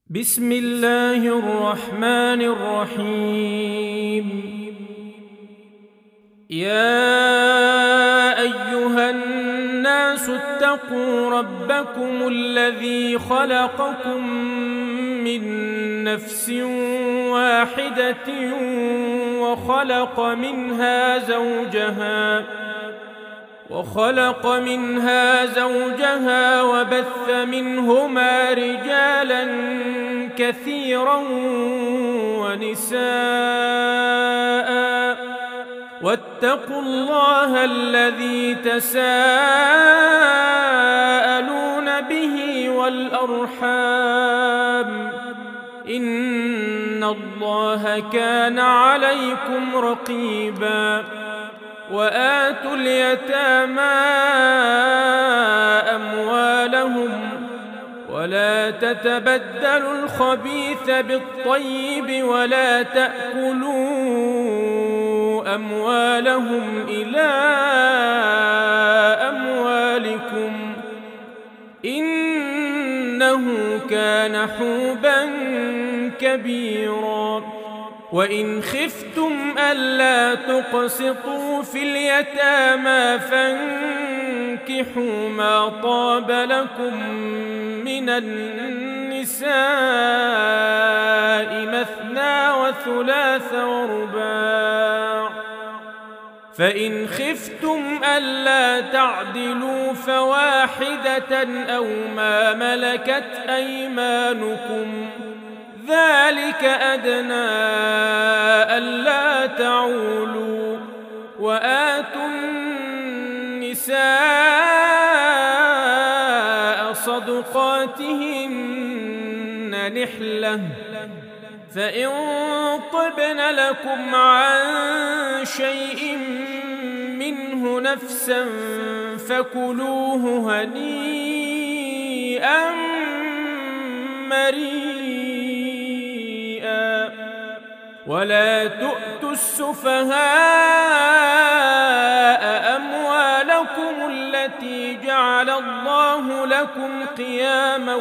بسم الله الرحمن الرحيم. يا أيها الناس اتقوا ربكم الذي خلقكم من نفس واحدة وخلق منها زوجها وبث منهما رجالا كثيرا ونساء، واتقوا الله الذي تساءلون به والأرحام، إن الله كان عليكم رقيبا. وآتوا اليتامى أموالهم ولا تتبدلوا الخبيث بالطيب ولا تأكلوا أموالهم إلى أموالكم، إنه كان حوبا كبيرا. وإن خفتم ألا تقسطوا في اليتامى فانكحوا ما طاب لكم من النساء مثنى وثلاث ورباع، فإن خفتم ألا تعدلوا فواحدة أو ما ملكت أيمانكم، ذلك أدنى ألا تعولوا. وآتوا النساء صدقاتهن نحلة، فإن طبن لكم عن شيء منه نفسا فكلوه هنيئا مريئا. ولا تؤتوا السفهاء أموالكم التي جعل الله لكم قياما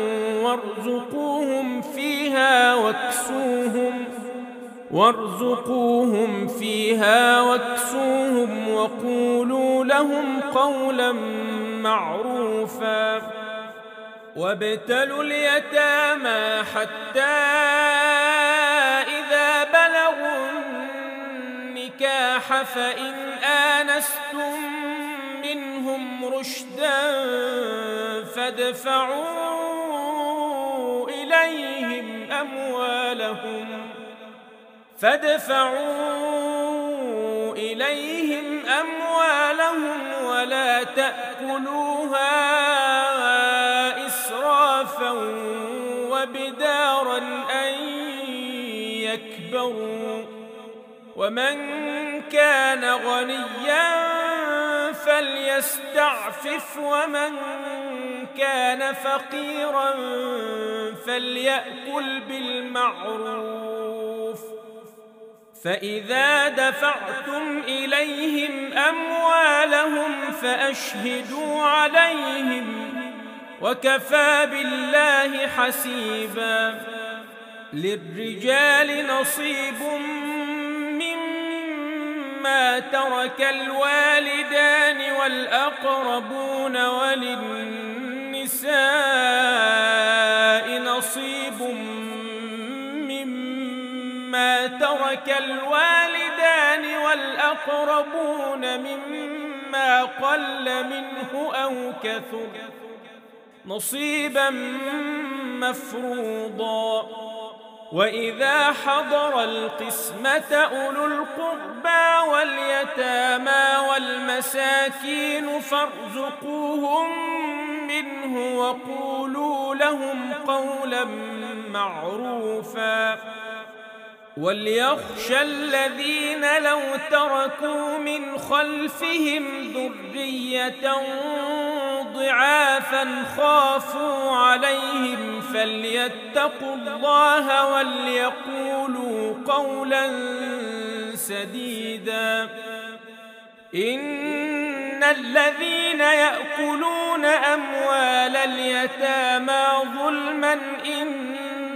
وارزقوهم فيها واكسوهم وقولوا لهم قولا معروفا. وابتلوا اليتامى حتى إذا بلغوا النكاح فإن آنستم منهم رشدا فادفعوا إليهم أموالهم ولا تأكلوها إسرافا وبدارا أن يكبروا. ومن كان غنيا فليستعفف ومن كان فقيرا فليأكل بالمعروف. فإذا دفعتم إليهم أموالهم فأشهدوا عليهم وكفى بالله حسيبا. للرجال نصيب مما ترك الوالدان والأقربون وللنساء نصيب مما ترك الوالدان والأقربون مما قل منه أو كثر نصيبا مفروضا. وإذا حضر القسمة أولو القربى واليتامى والمساكين فارزقوهم منه وقولوا لهم قولا معروفا. وليخشى الذين لو تركوا من خلفهم ذرية ضعافا خافوا عليهم فليتقوا الله وليقولوا قولا سديدا. إن الذين يأكلون أموال اليتامى ظلما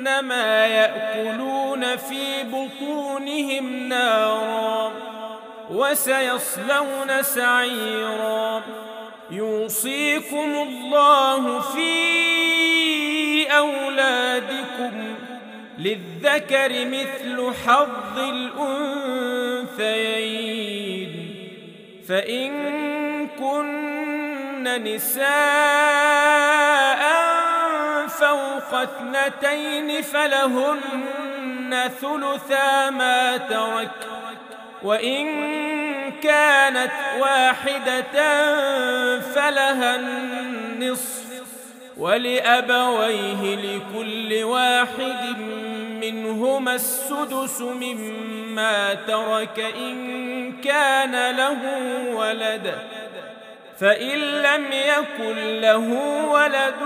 إنما يأكلون في بطونهم نارا وسيصلون سعيرا يوصيكم الله في أولادكم للذكر مثل حظ الأنثيين فإن كن نساء فوق 2 فلهن ثلثا ما ترك وإن كانت واحدة فلها النصف ولأبويه لكل واحد منهما السدس مما ترك إن كان له ولد فإن لم يكن له ولد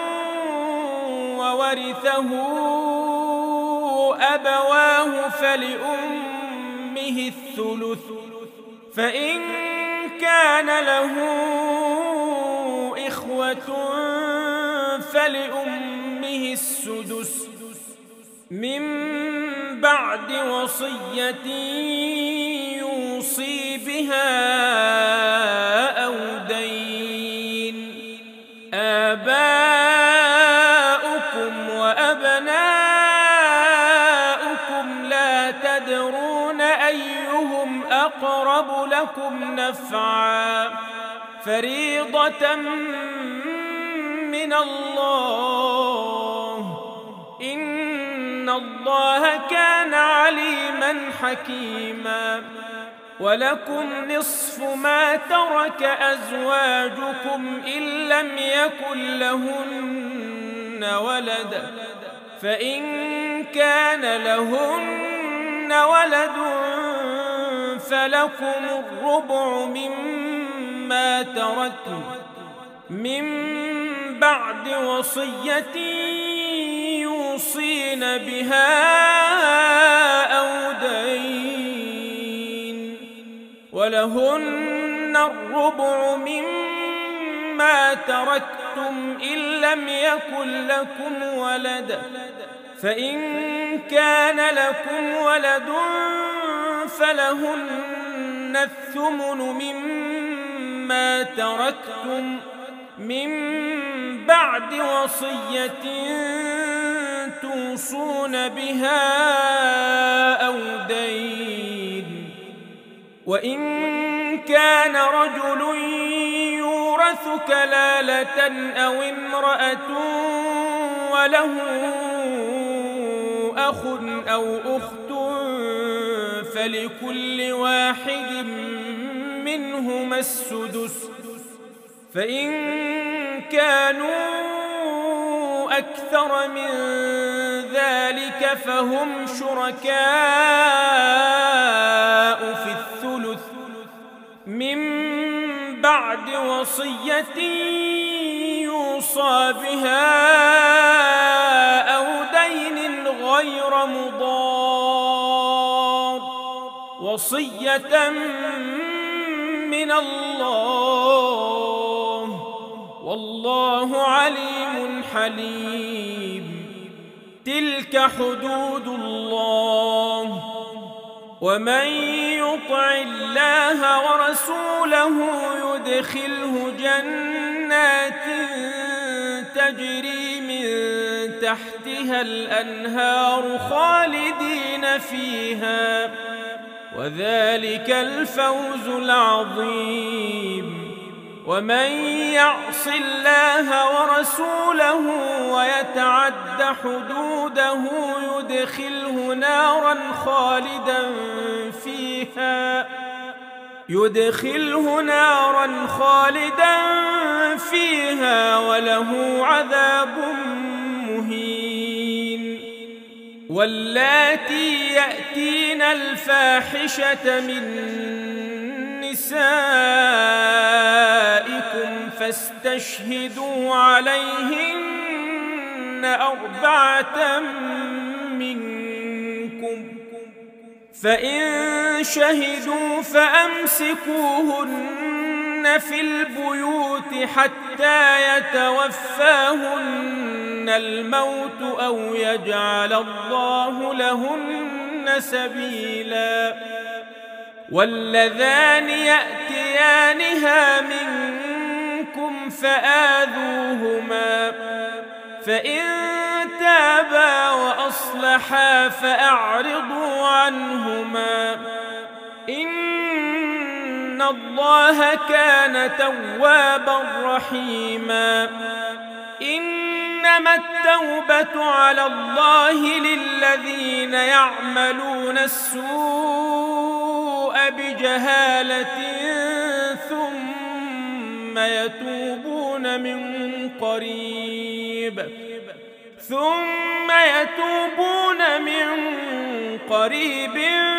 وورثه أبواه فلأمه الثلث فإن كان له إخوة فلأمه السدس من بعد وصية يوصي بها أو دين آباؤكم وأبناؤكم لا تدرون أيهم أقرب لكم نفعا فريضة من الله إن الله كان عليما حكيما ولكم نصف ما ترك أزواجكم إن لم يكن لهن ولد فإن كان لهن ولد فلكم الربع مما تركتم من بعد وصية يوصين بها أو دين ولهن الربع مما تركتم إن لم يكن لكم ولد فإن كان لكم ولد فلهن الثمن مما تركتم من بعد وصية توصون بها أو دين وإن كان رجل يورث كلالة أو امرأة وله أخ أو أخت فلكل واحد منهما السدس فإن كانوا أكثر من ذلك فهم شركاء في الثلث من بعد وصية يوصى بها أو دين غير مضار وصية من الله والله عليم حليم تلك حدود الله ومن يطع الله ورسوله يدخله جنات تجري من تحتها الأنهار خالدين فيها وذلك الفوز العظيم ومن يعص الله ورسوله ويتعد حدوده يدخله نارا خالدا فيها وله عذاب مهين واللاتي يأتين الفاحشة من نسائكم فاستشهدوا عليهن 4 منكم فإن شهدوا فأمسكوهن في البيوت حتى يتوفاهن الموت أو يجعل الله لهن سبيلا. واللذان يأتيانها منكم فآذوهما، فإن تابا وأصلحا فأعرضوا عنهما، إن الله كان توابا رحيما. إنما التوبة على الله للذين يعملون السوء بجهالة ثم يتوبون من قريب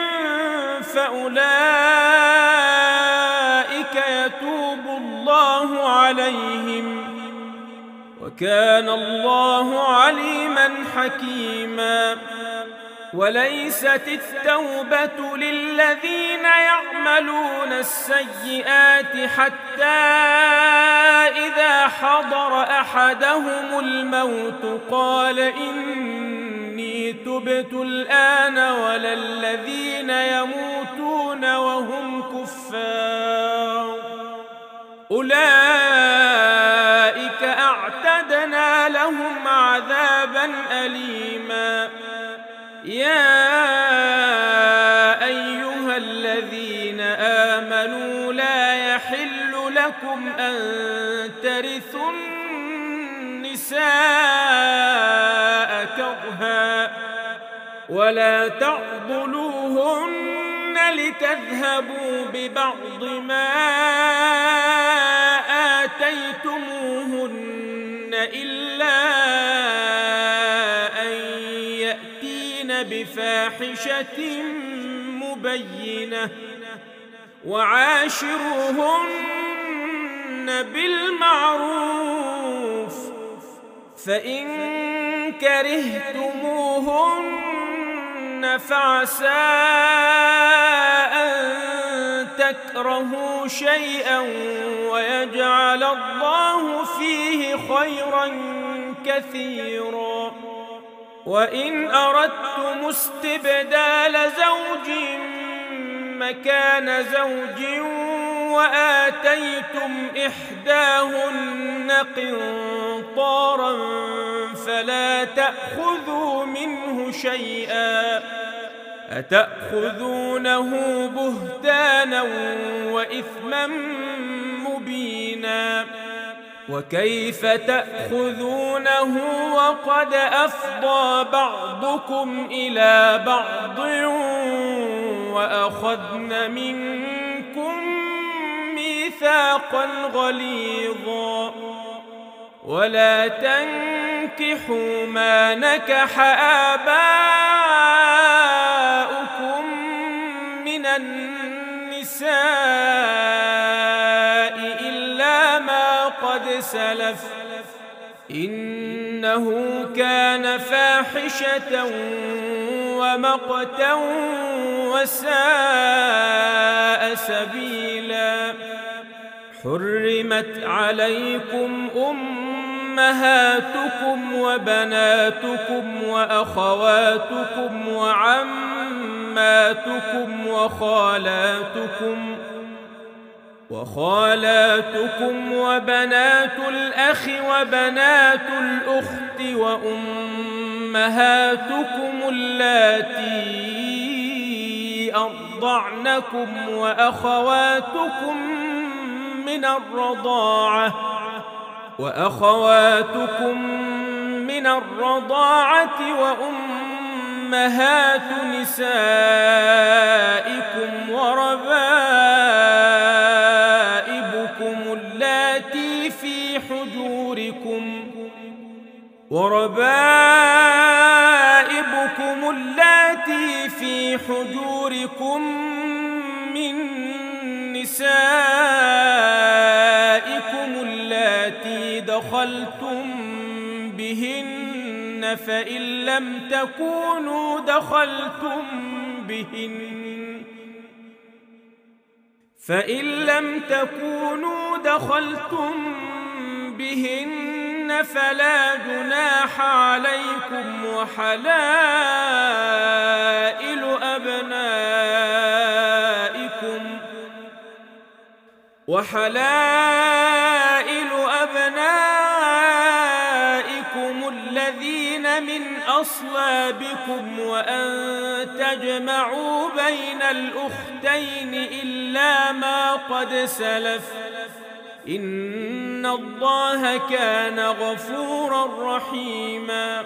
فأولئك يتوب الله عليهم، وكان الله عليما حكيما. وليست التوبة للذين يعملون السيئات حتى إذا حضر أحدهم الموت قال إني تبت الآن، ولا الذين يموتون وهم كفار، أولئك أعتدنا لهم عذابا أليما. يا أيها الذين آمنوا لا يحل لكم أن ترثوا النساء كرها ولا تعضلوهن لتذهبوا ببعض ما آتيتموهن إلا بفاحشة مبينة، وعاشروهن بالمعروف، فإن كرهتموهن فعسى أن تكرهوا شيئا ويجعل الله فيه خيرا كثيرا. وإن أردتم استبدال زوج مكان زوج وآتيتم إحداهن قنطارا فلا تأخذوا منه شيئا، أتأخذونه بهتانا وإثما مبينا. وكيف تأخذونه وقد أفضى بعضكم إلى بعض وأخذن منكم ميثاقا غليظا. ولا تنكحوا ما نكح آباؤكم من النساء إلا ما قد سلف، إنه كان فاحشة ومقتا وساء سبيلا. حرمت عليكم أمهاتكم وبناتكم وأخواتكم وعماتكم وخالاتكم وبنات الأخ وبنات الأخت وأمهاتكم اللاتي أرضعنكم وأخواتكم من الرضاعة وأمهات نسائكم وربائبكم اللاتي في حجوركم من نسائكم اللاتي دخلتم بهن، فإن لم تكونوا دخلتم بهن فلا جناح عليكم وحلائل أبنائكم الذين من أصلابكم وأن تجمعوا بين الأختين إلا ما قد سلف إن الله كان غفورا رحيما.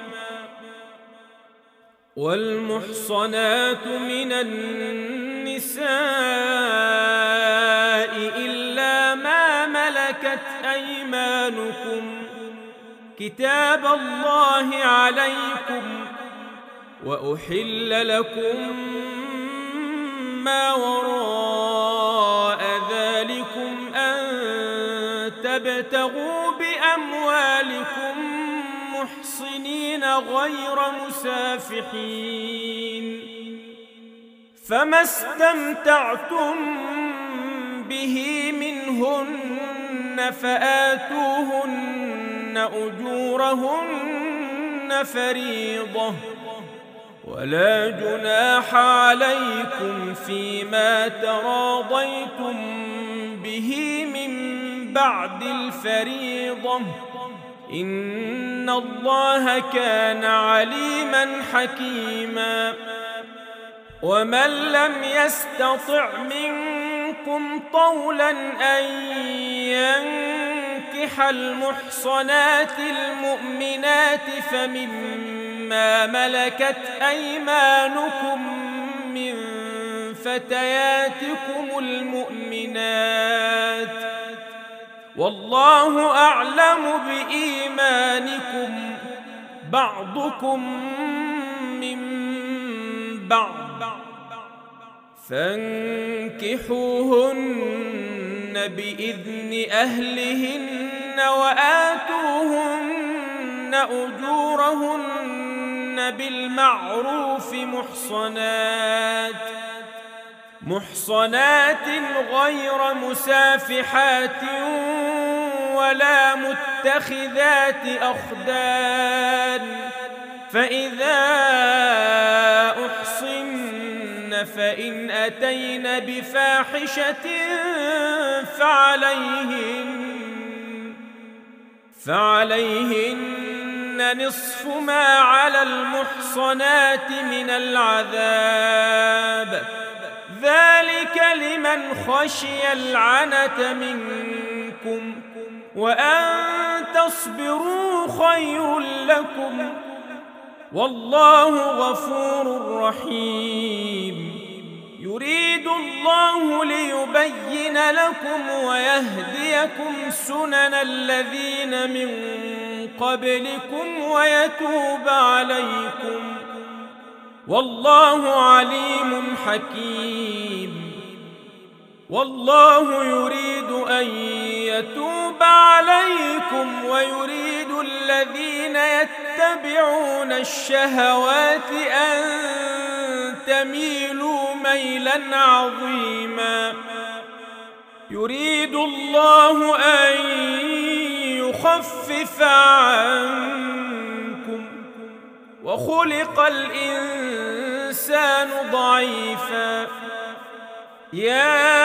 والمحصنات من النساء إلا ما ملكت أيمانكم كتاب الله عليكم وأحل لكم ما وراء ذلكم أن تبتغوا بأموالكم محصنين غير مسافحين فما استمتعتم به منهن فآتوهن أجورهن فريضة ولا جناح عليكم فيما تراضيتم به من بعد الفريضة إن الله كان عليما حكيما. ومن لم يستطع منكم طولا أن ينكح المحصنات المؤمنات فمما ملكت أيمانكم من فتياتكم المؤمنات والله أعلم بإيمانكم بعضكم من بعض فانكحوهن بإذن أهلهن وآتوهن أجورهن بالمعروف محصنات غير مسافحات ولا متخذات أخدان فإذا أحصن فإن أتين بفاحشة فعليهن نصف ما على المحصنات من العذاب ذلك لمن خشي العنة منكم وأن تصبروا خير لكم والله غفور رحيم. يريد الله ليبين لكم ويهديكم سنن الذين من قبلكم ويتوب عليكم والله عليم حكيم. والله يريد أن يتوب عليكم ويريد الذين يتبعون الشهوات أن تميلوا ميلا عظيما. يريد الله أن يخفف عنكم وخلق الإنسان ضعيفا. يا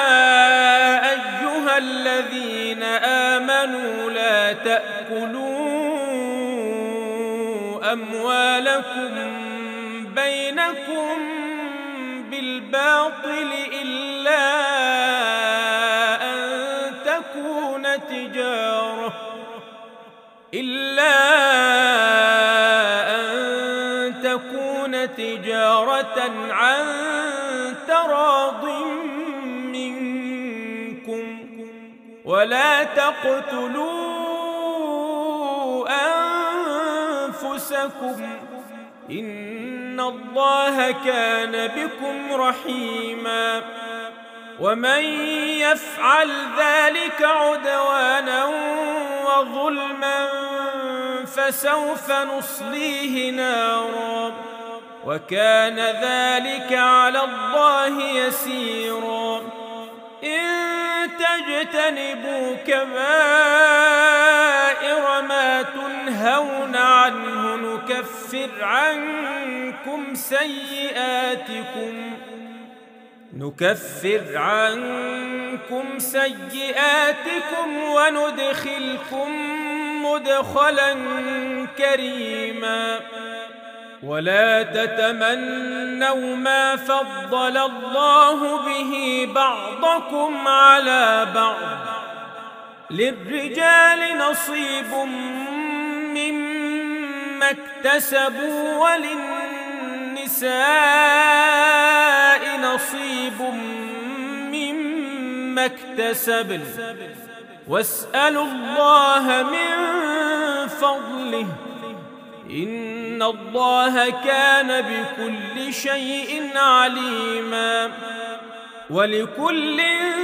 أيها الذين آمنوا لا تأكلوا أموالكم بينكم بالباطل إلا أن تكون تجارة عن تراض منكم ولا تقتلوا أنفسكم إن الله كان بكم رحيما. ومن يفعل ذلك عدوانا وظلما فسوف نصليه نارا وكان ذلك على الله يسيرا. إن تجتنبوا كبائر ما تنهون عنه نكفر عنكم سيئاتكم وندخلكم مدخلا كريما. ولا تتمنوا ما فضل الله به بعضكم على بعض، للرجال نصيب مما اكتسبوا وللنساء نصيب مما اكتسبن، واسألوا الله من فضله إن الله كان بكل شيء عليما. ولكل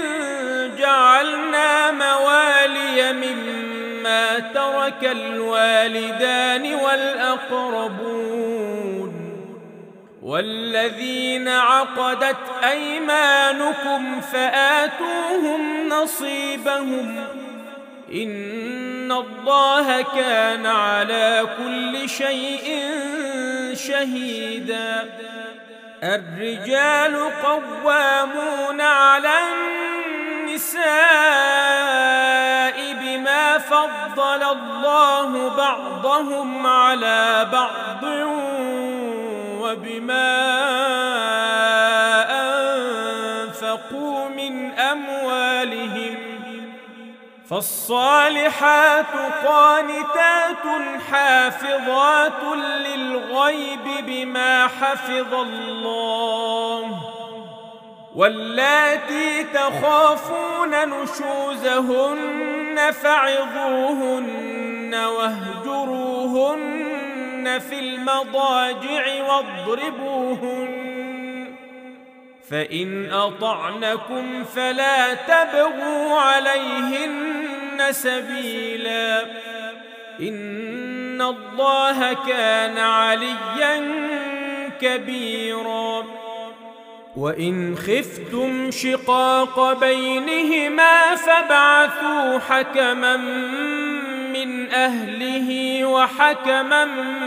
جعلنا موالي مما ترك الوالدان والأقربون والذين عقدت أيمانكم فآتوهم نصيبهم إن الله كان على كل شيء شهيدا. الرجال قوامون على النساء بما فضل الله بعضهم على بعض وبما أنفقوا من أموالهم، فالصالحات قانتات حافظات للغيب بما حفظ الله، واللاتي تخافون نشوزهن فعظوهن واهجروهن في المضاجع واضربوهن، فإن أطعنكم فلا تبغوا عليهن سبيلا إن الله كان عليا كبيرا. وإن خفتم شقاق بينهما فابعثوا حكما من أهله وحكما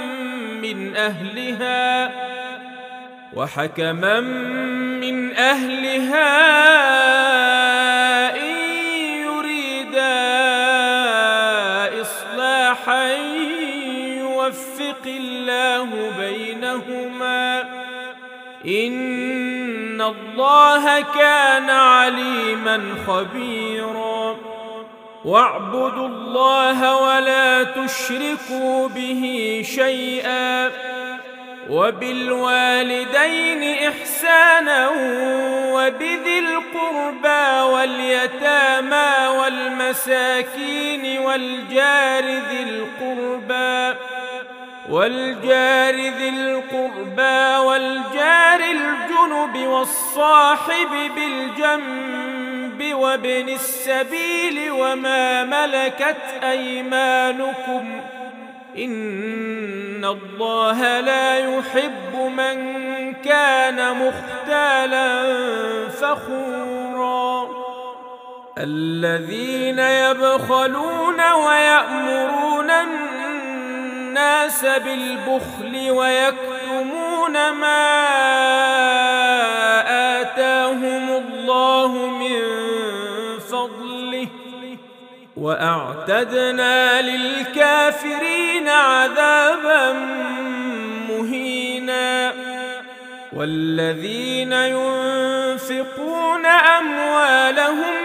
من أهلها إن يريدا إصلاحا يوفق الله بينهما إن الله كان عليما خبيرا. واعبدوا الله ولا تشركوا به شيئا وبالوالدين إحسانا وبذي القربى واليتامى والمساكين والجار ذي القربى والجار الجنب والصاحب بالجنب وابن السبيل وما ملكت أيمانكم إن الله لا يحب من كان مختالا فخورا. الذين يبخلون ويأمرون الناس بالبخل ويكتمون ما آتاهم الله من فضله وأعتدنا للكافرين عذابا مهينا. والذين ينفقون أموالهم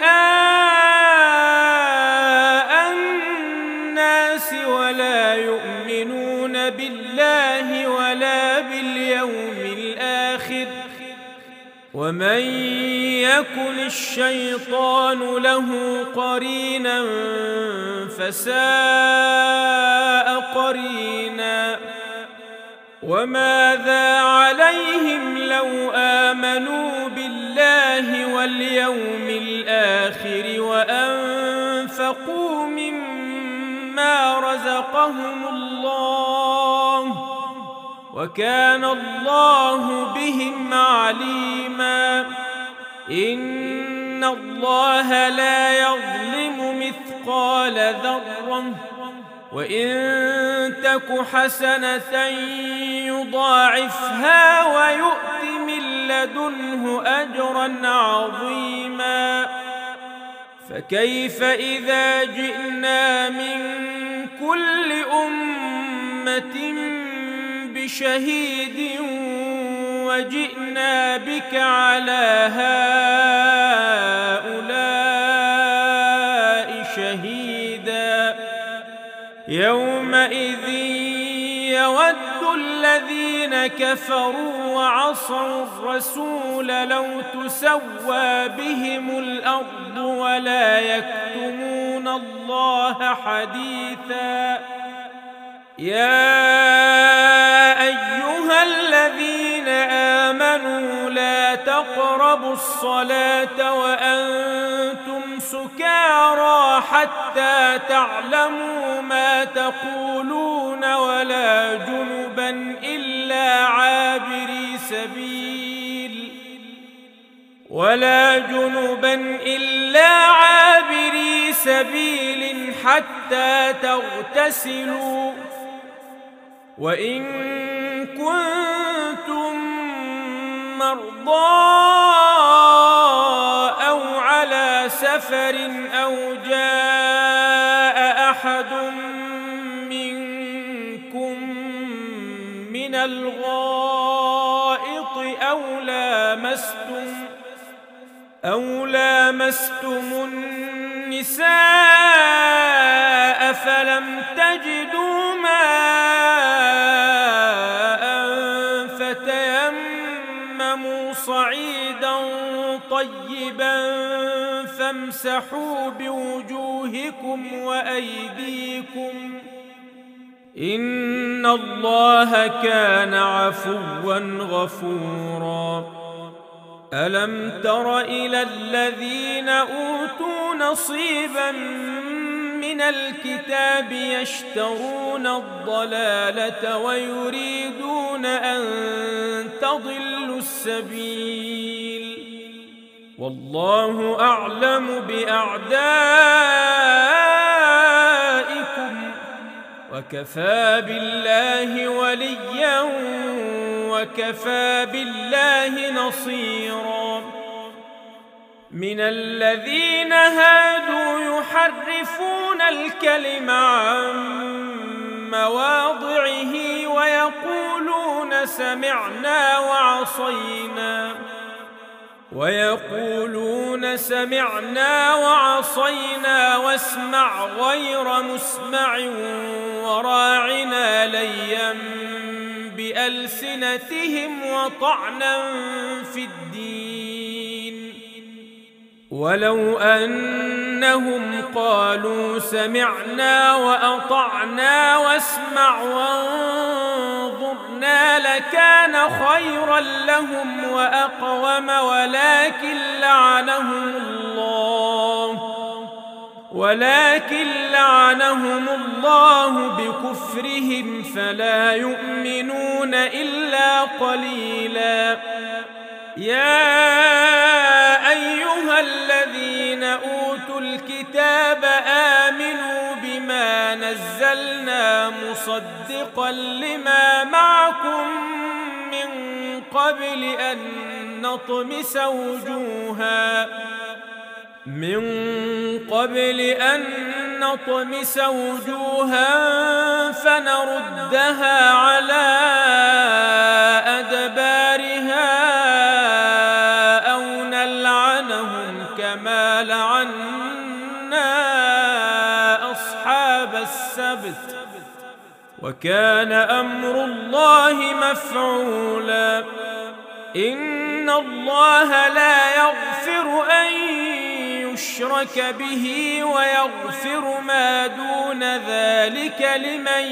رئاء الناس ولا يؤمنون بالله ولا باليوم الآخر ومن يكن الشيطان له قرينا فساء قرينا. وماذا عليهم لو آمنوا بالله واليوم الآخر وأنفقوا مما رزقهم الله وكان الله بهم عليما. إن إن الله لا يظلم مثقال ذرة وإن تك حسنة يضاعفها ويؤت من لدنه أجرا عظيما فكيف إذا جئنا من كل أمة بشهيد وجئنا بك على هؤلاء شهيدا يومئذ يود الذين كفروا وعصوا الرسول لو تسوى بهم الأرض ولا يكتمون الله حديثا يا أيها الذين آمنوا لا تقربوا الصلاة وأنتم سكارى حتى تعلموا ما تقولون ولا جنبا إلا عابري سبيل حتى تغتسلوا وإن كنتم مرضى أو على سفر أو جاء أحد منكم من الغائط أو لامستم النساء فلم تجدوا ماء فتيمموا صعيدا طيبا فامسحوا بوجوهكم وأيديكم إن الله كان عفوا غفورا ألم تر إلى الذين أوتوا نصيبا من الكتاب يشترون الضلالة ويريدون أن تضلوا السبيل والله أعلم بأعدائكم وكفى بالله وليا وكفى بالله نصيرا من الذين هادوا يحرفون الكلم عن مواضعه ويقولون سمعنا وعصينا واسمع غير مسمع وراعنا ليا بألسنتهم وطعنا في الدين ولو أنهم قالوا سمعنا وأطعنا واسمع وانظرنا لكان خيرا لهم وأقوم ولكن لعنهم الله بكفرهم فلا يؤمنون إلا قليلا يا أيها الذين أوتوا الكتاب آمنوا بما نزلنا مصدقا لما معكم من قبل أن نطمس وجوها فنردها على أدبارها أو نلعنهم كما لعنا أصحاب السبت وكان أمر الله مفعولا إن الله لا يغفر أن يشرك به ويغفر ما دون ذلك لمن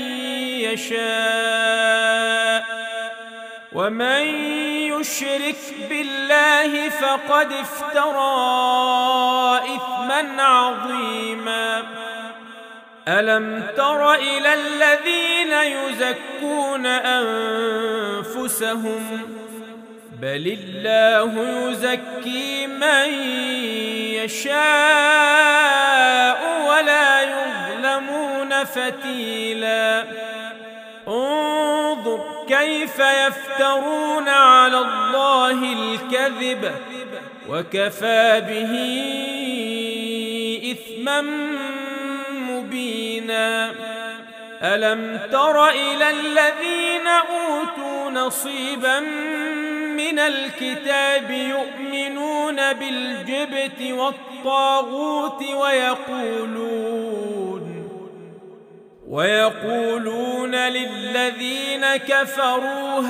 يشاء ومن يشرك بالله فقد افترى إثما عظيما ألم تر إلى الذين يزكون أنفسهم بل الله يزكي من يشاء ولا يظلمون فتيلا انظر كيف يفترون على الله الكذب وكفى به إثما مبينا ألم تر إلى الذين أوتوا نصيبا من الكتاب يؤمنون بالجبت والطاغوت ويقولون للذين كفروا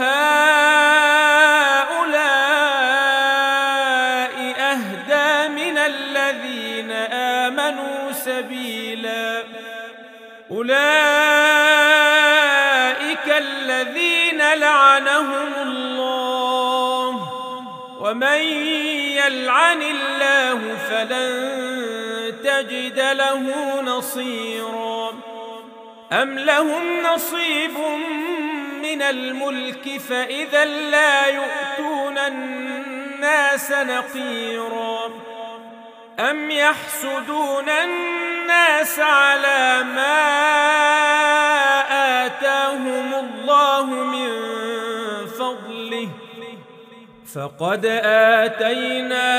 هؤلاء أهدى من الذين آمنوا سبيلا أولئك الذين لعنهم الله ومن يلعن الله فلن تجد له نصيرا أم لهم نصيب من الملك فإذا لا يؤتون الناس نقيرا أم يحسدون الناس على ما آتاهم الله من فضله فقد آتينا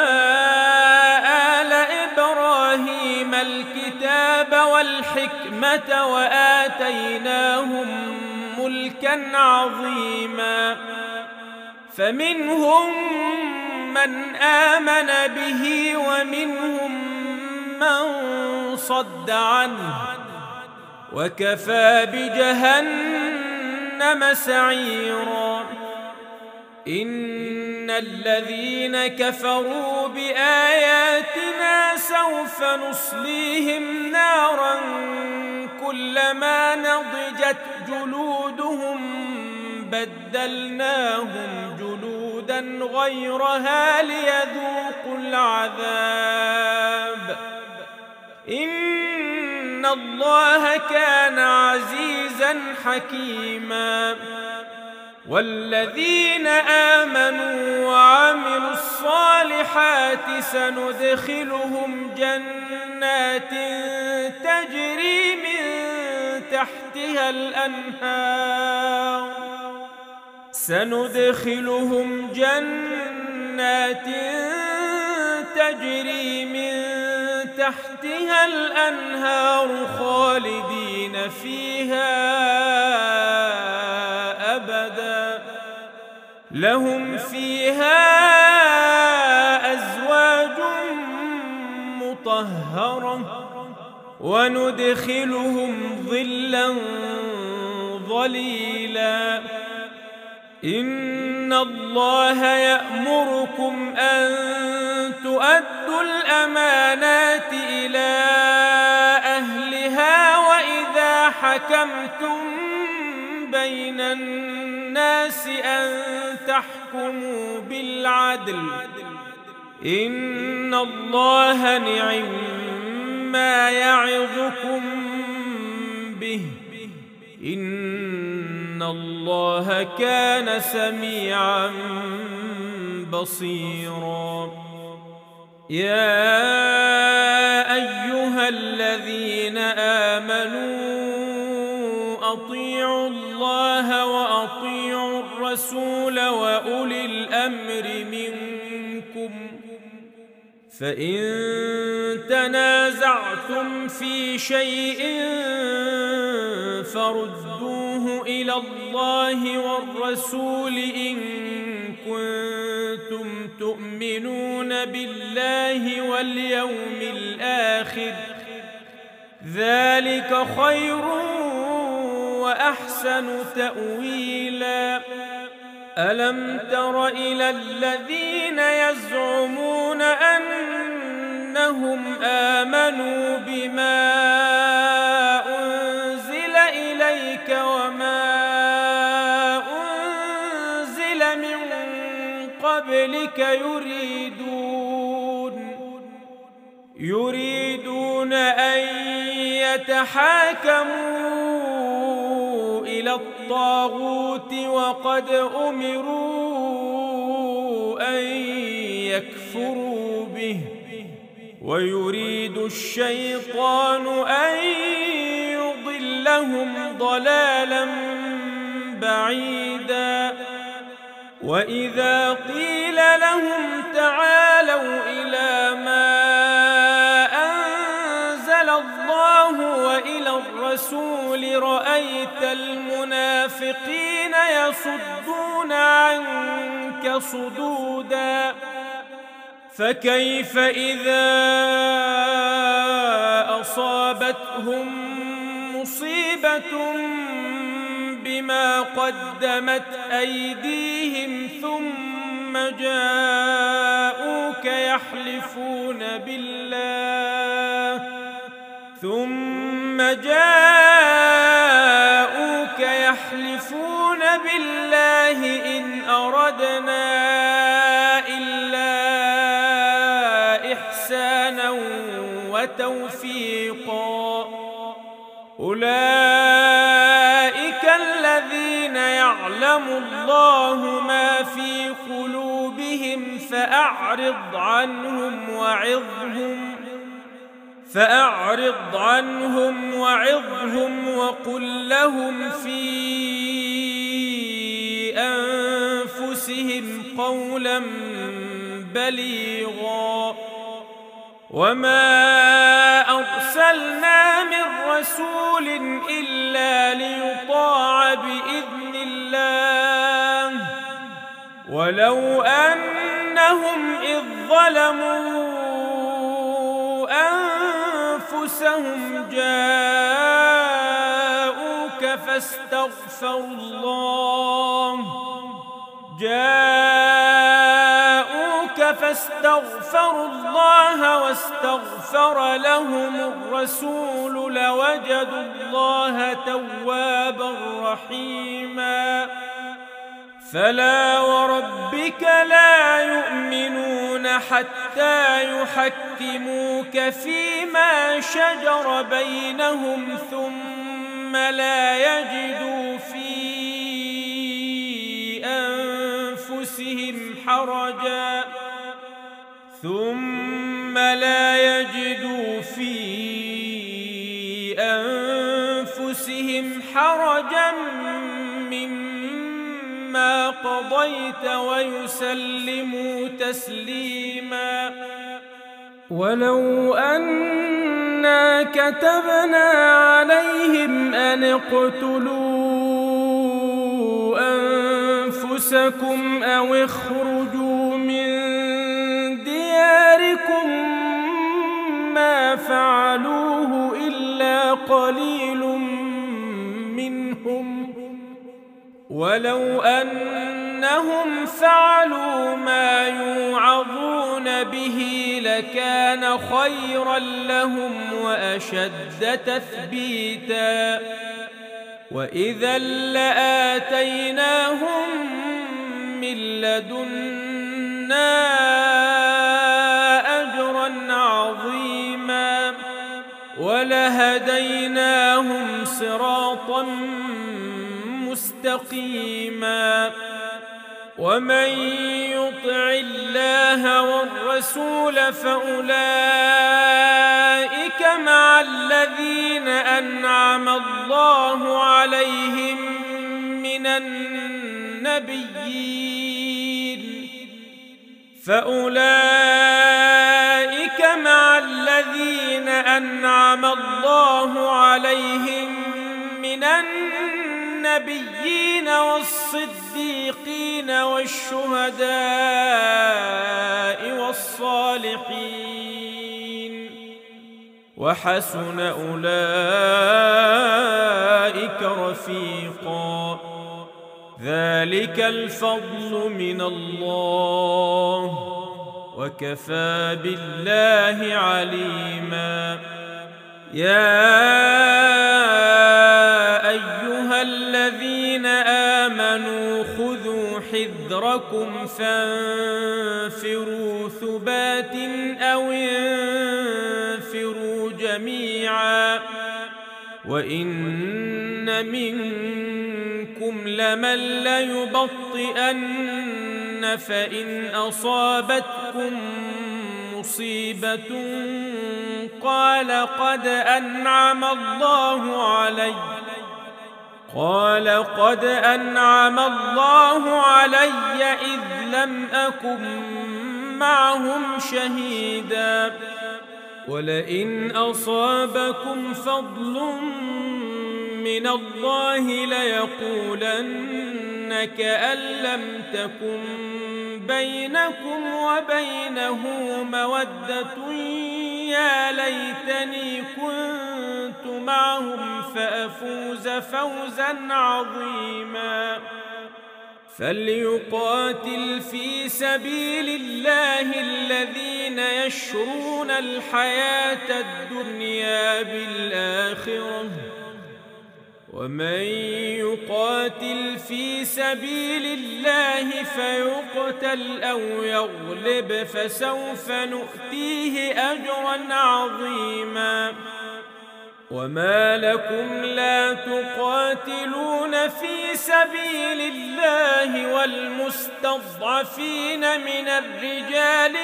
آل إبراهيم الكتاب والحكمة وآتيناهم ملكا عظيما فمنهم من آمن به ومنهم من صد عنه وكفى بجهنم سعيرا إن الذين كفروا بآياتنا سوف نصليهم نارا كلما نضجت جلودهم بدلناهم جلودا غيرها ليذوقوا العذاب إن الله كان عزيزا حكيما والذين آمنوا وعملوا الصالحات سندخلهم جنات تجري من تحتها الأنهار خالدين فيها أبدا لهم فيها أزواج مطهرة وندخلهم ظلا ظليلا إن الله يأمركم أن تؤدوا الأمانات إلى أهلها وإذا حكمتم بين الناس أن تحكموا بالعدل إن الله نعم ما يعظكم به إن الله كان سميعا بصيرا يا أيها الذين آمنوا أطيعوا الله وأطيعوا الرسول وأولي الأمر منكم فإن تنازعتم في شيء فردوه إلى الله والرسول إن كنتم تؤمنون بالله واليوم الآخر ذلك خير وأحسن تأويلا ألم تر إلى الذين يزعمون أنهم آمنوا بما أنزل إليك وما أنزل من قبلك يريدون أن يتحاكموا إلى الطاغوت وقد أمروا أن يكفروا به ويريد الشيطان أن يضلهم ضلالا بعيدا وإذا قيل لهم تعالوا إلى ما أنزل الله وإلى الرسول رأيت المنافقين يصدون عنك صدودا فكيف إذا أصابتهم مصيبة بما قدمت أيديهم ثم جاءوك يحلفون بالله إن أردنا إلا إحسانا وتوفيقا أولئك الذين يعلم الله ما في قلوبهم فأعرض عنهم وعظهم وقل لهم في أنفسهم قولا بليغا وما أرسلنا من رسول إلا ليطاع بإذن الله ولو أنهم إذ ظلموا أنفسهم جاءوك فاستغفروا الله واستغفر لهم الرسول لوجدوا الله توابا رحيما فلا وربك لا يؤمنون حتى يحكموك فيما شجر بينهم ثم لا يجدوا في أنفسهم حرجا مما قضيت ويسلموا تسليما ولو أنا كتبنا عليهم أن اقتلوا أنفسكم أو اخرجوا من دياركم ما فعلوه إلا قليل منهم ولو أنهم فعلوا ما يوعظون به لكان خيرا لهم وأشد تثبيتا وإذا لآتيناهم من لدنا أجرا عظيما ولهديناهم صراطا مستقيما ومن يطع الله والرسول فأولئك مع الذين أنعم الله عليهم من النبيين والصديقين والشهداء والصالحين وحسن أولئك رفيقا ذلك الفضل من الله وكفى بالله عليما يا أيها الذين آمنوا خذوا حذركم فانفروا ثبات أو انفروا جميعا وإن منكم منكم لمن ليبطئن فإن أصابتكم مصيبة قال قد أنعم الله علي إذ لم أكن معهم شهيدا ولئن أصابكم فضل من الله ليقولن كأن لم تكن بينكم وبينه مودة يا ليتني كنت معهم فأفوز فوزا عظيما فليقاتل في سبيل الله الذين يشرون الحياة الدنيا بالآخرة ومن يقاتل في سبيل الله فيقتل أو يغلب فسوف نؤتيه أجرا عظيما وما لكم لا تقاتلون في سبيل الله والمستضعفين من الرجال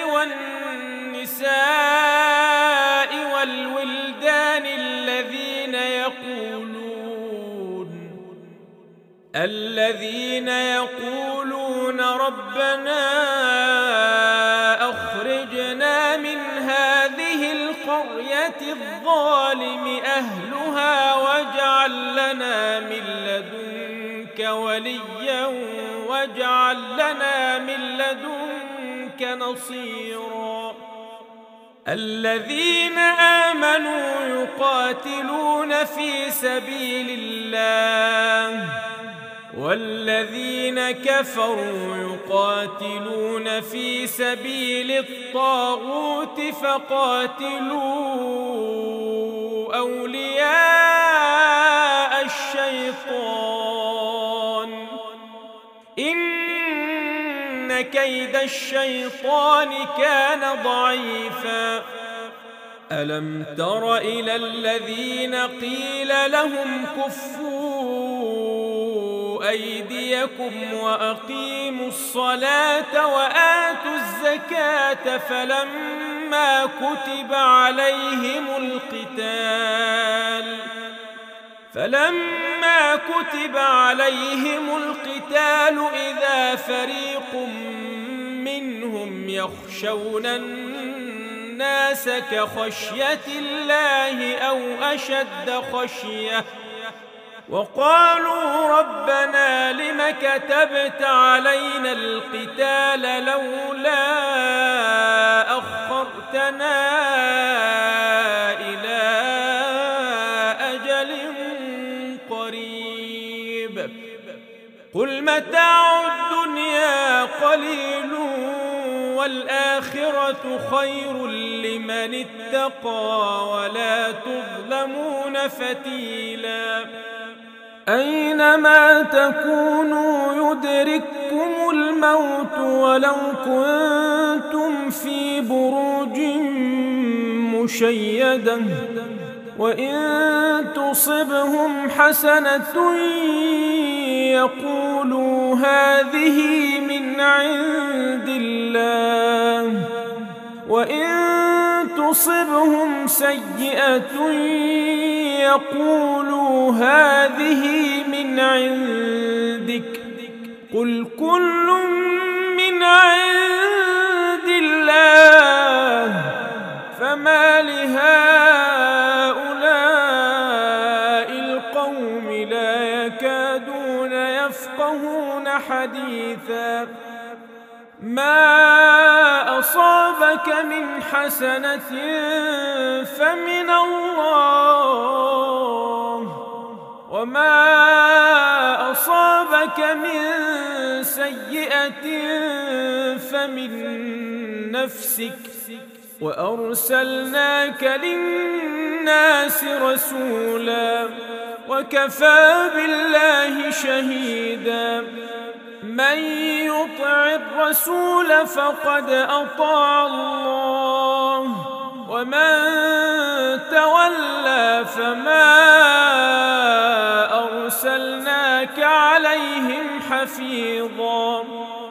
والنساء والولدان الذين يقولون ربنا أخرجنا من هذه القرية الظالم أهلها واجعل لنا من لدنك وليا واجعل لنا من لدنك نصيرا الذين آمنوا يقاتلون في سبيل الله والذين كفروا يقاتلون في سبيل الطاغوت فقاتلوا أولياء الشيطان إن كيد الشيطان كان ضعيفا ألم تر إلى الذين قيل لهم كفوا أيديكم وأقيموا الصلاة وآتوا الزكاة فلما كتب عليهم القتال إذا فريق منهم يخشون الناس كخشية الله أو أشد خشية وقالوا ربنا لم كتبت علينا القتال لولا أخرتنا إلى أجل قريب قل متاع الدنيا قليل والآخرة خير لمن اتقى ولا تظلمون فتيلا أينما تكونوا يدرككم الموت ولو كنتم في بروج مشيدة وإن تصبهم حسنة يقولوا هذه من عند الله وإن تصبهم سيئة يقولوا هذه من عندك قل كل من عند الله فما لهؤلاء القوم لا يكادون يفقهون حديثا ما أصابك من حسنة فمن الله وما أصابك من سيئة فمن نفسك وأرسلناك للناس رسولا وكفى بالله شهيدا من يطع الرسول فقد أطاع الله ومن تولى فما أرسلناك عليهم حفيظا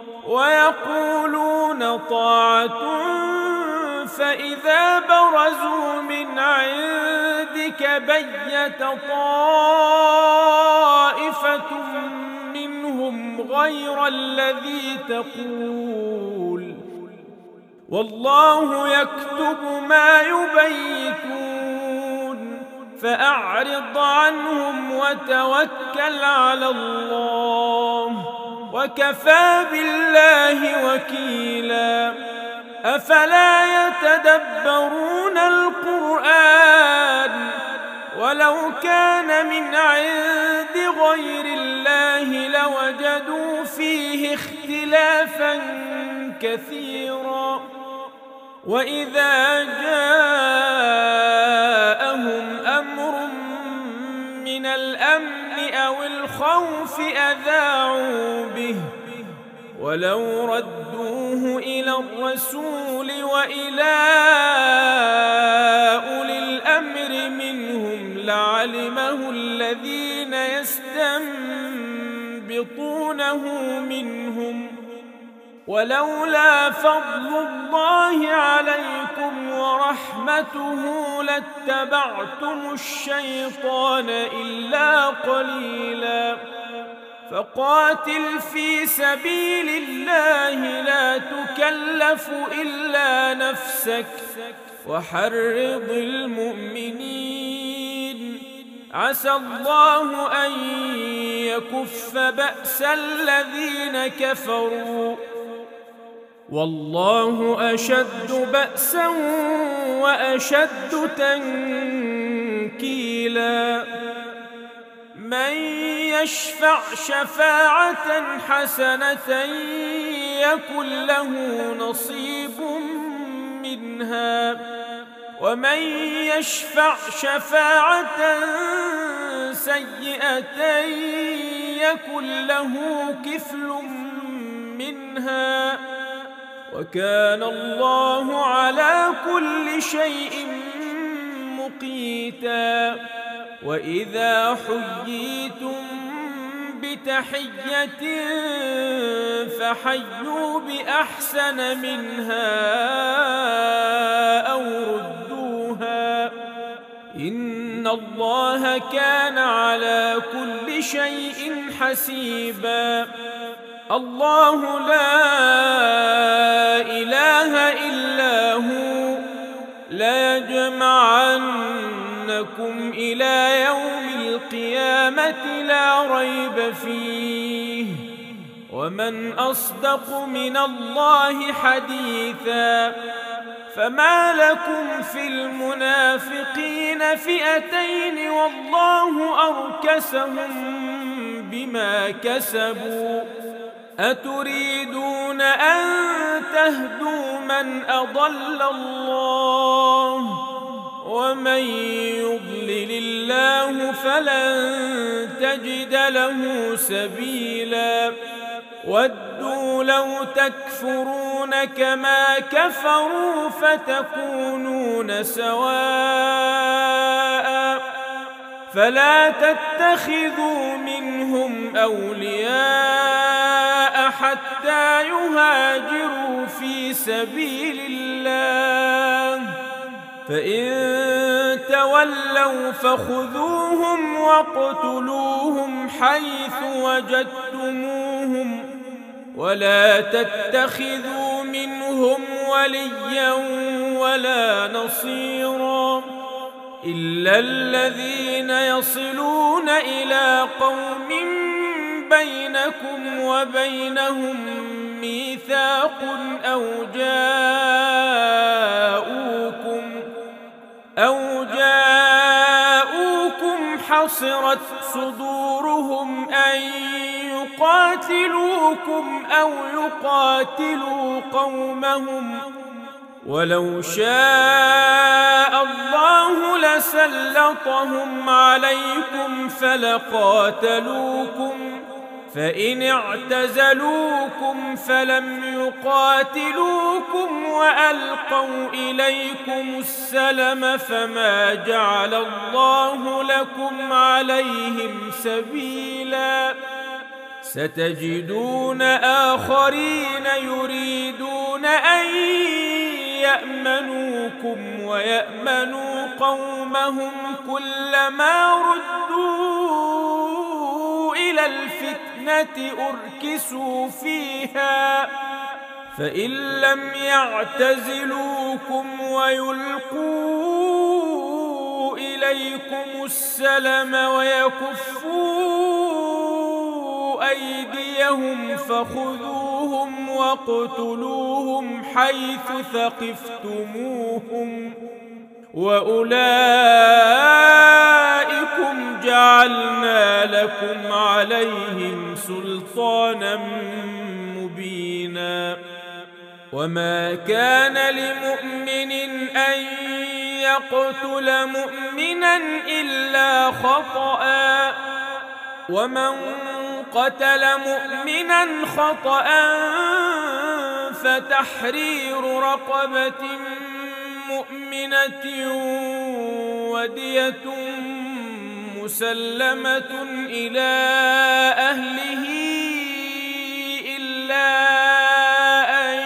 ويقولون طاعة فإذا برزوا من عندك بيت طائفة منهم غير الذي تقول والله يكتب ما يبيتون فأعرض عنهم وتوكل على الله وكفى بالله وكيلا أفلا يتدبرون القرآن ولو كان من عند غير الله لوجدوا فيه اختلافا كثيرا وإذا جاءهم أمر من الأمن أو الخوف أذاعوا به ولو ردوه إلى الرسول وإلى أولي الأمر منهم لعلمه الذين يستنبطونه منهم ولولا فضل الله عليكم ورحمته لاتبعتم الشيطان إلا قليلا فقاتل في سبيل الله لا تكلف إلا نفسك وحرض المؤمنين عسى الله أن يكف بأس الذين كفروا والله أشد بأسا وأشد تنكيلا من يشفع شفاعة حسنة يكن له نصيب منها ومن يشفع شفاعة سيئة يكن له كفل منها وكان الله على كل شيء مقيتا وإذا حييتم بتحية فحيوا بأحسن منها أو ردوها إن الله كان على كل شيء حسيبا الله لا إله إلا هو ليجمعنكم إلى يوم القيامة لا ريب فيه ومن أصدق من الله حديثا فما لكم في المنافقين فئتين والله أركسهم بما كسبوا أتريدون أن تهدوا من أضل الله ومن يضلل الله فلن تجد له سبيلا ودوا لو تكفرون كما كفروا فتكونون سواء فلا تتخذوا منهم أولياء حتى يهاجروا في سبيل الله فإن تولوا فخذوهم واقتلوهم حيث وجدتموهم ولا تتخذوا منهم وليا ولا نصيرا إلا الذين يصلون إلى قوم بينكم وبينهم ميثاق أو جاءوكم حصرت صدورهم أن يقاتلوكم أو يقاتلوا قومهم ولو شاء الله لسلطهم عليكم فلقاتلوكم فإن اعتزلوكم فلم يقاتلوكم وألقوا إليكم السلم فما جعل الله لكم عليهم سبيلا ستجدون آخرين يريدون أن يأمنوكم ويأمنوا قومهم كلما ردوا إلى الفتنة أركسوا فيها فإن لم يعتزلوكم ويلقوا إليكم السلم ويكفوا أيديهم فخذوهم واقتلوهم حيث ثقفتموهم وأولئكم جعلنا لكم عليهم سلطانا مبينا وما كان لمؤمن أن يقتل مؤمنا إلا خطأ ومن قتل مؤمنا خطأ فتحرير رقبة مؤمنة ودية مسلمة إلى أهله إلا أن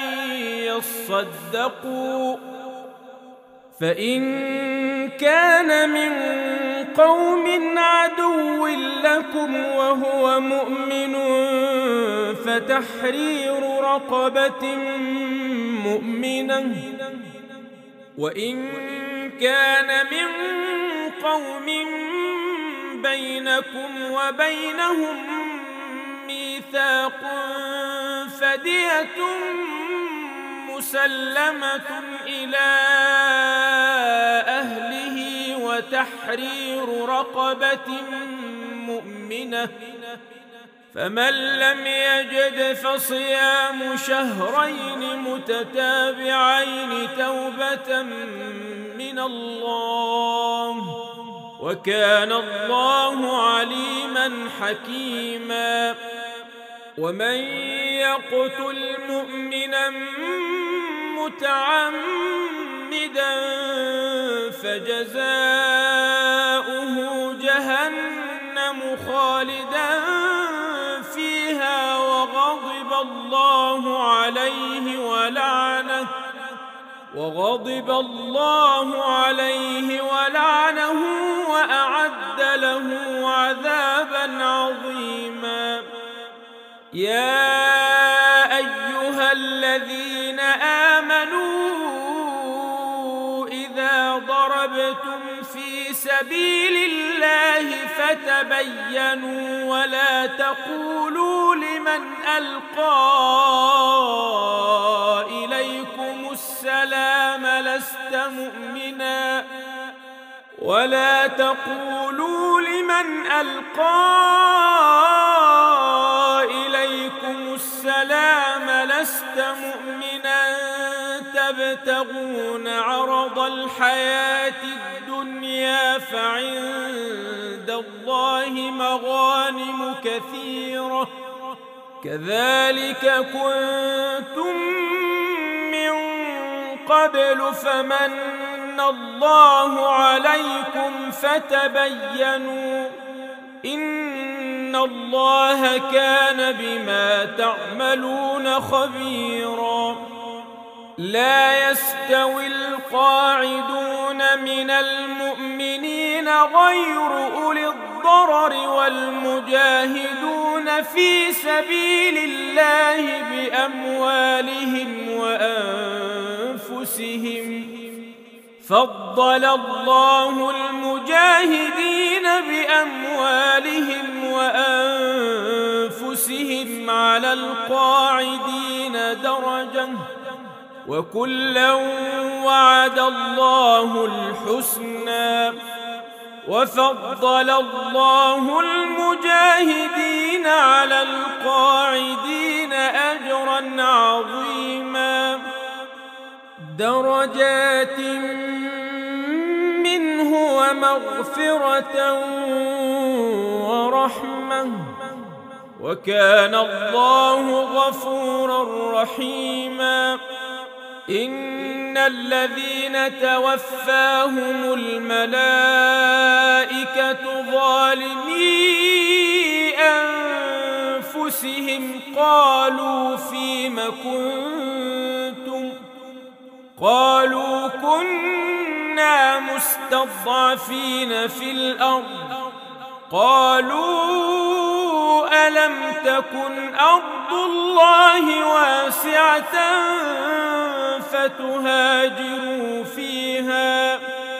يصدقوا فإن كان من قوم عدو لكم وهو مؤمن فتحرير رقبة مؤمنة وإن كان من قوم بينكم وبينهم ميثاق فدية مسلمة إلى أهله وتحرير رقبة مؤمنة فمن لم يجد فصيام شهرين متتابعين توبة من الله وكان الله عليما حكيما ومن يقتل مؤمنا متعمدا فجزاؤه جهنم خالدا فيها وغضب الله عليه ولعنه وأعد له عذابا عظيما يا أيها الذين آمنوا إذا ضربتم في سبيل الله فتبينوا ولا تقولوا لمن ألقى إليكم السلام لست مؤمنا تبتغون عرض الحياة الدنيا فعند الله مغانم كثيرة كذلك كنتم من قبل فمن الله عليكم فتبينوا إن الله كان بما تعملون خبيرا لا يستوي القاعدون من المؤمنين غير أولي الضرر والمجاهدون في سبيل الله بأموالهم وأنفسهم فضل الله المجاهدين بأموالهم وأنفسهم على القاعدين درجة وكلا وعد الله الحسنى وفضل الله المجاهدين على القاعدين أجرا عظيما درجات منه ومغفرة ورحمة وكان الله غفورا رحيما. إن الذين توفاهم الملائكة ظالمي أنفسهم قالوا فيم كنتم؟ قالوا كنا مستضعفين في الأرض. قالوا ألم تكن أرض الله واسعة فتهاجروا فيها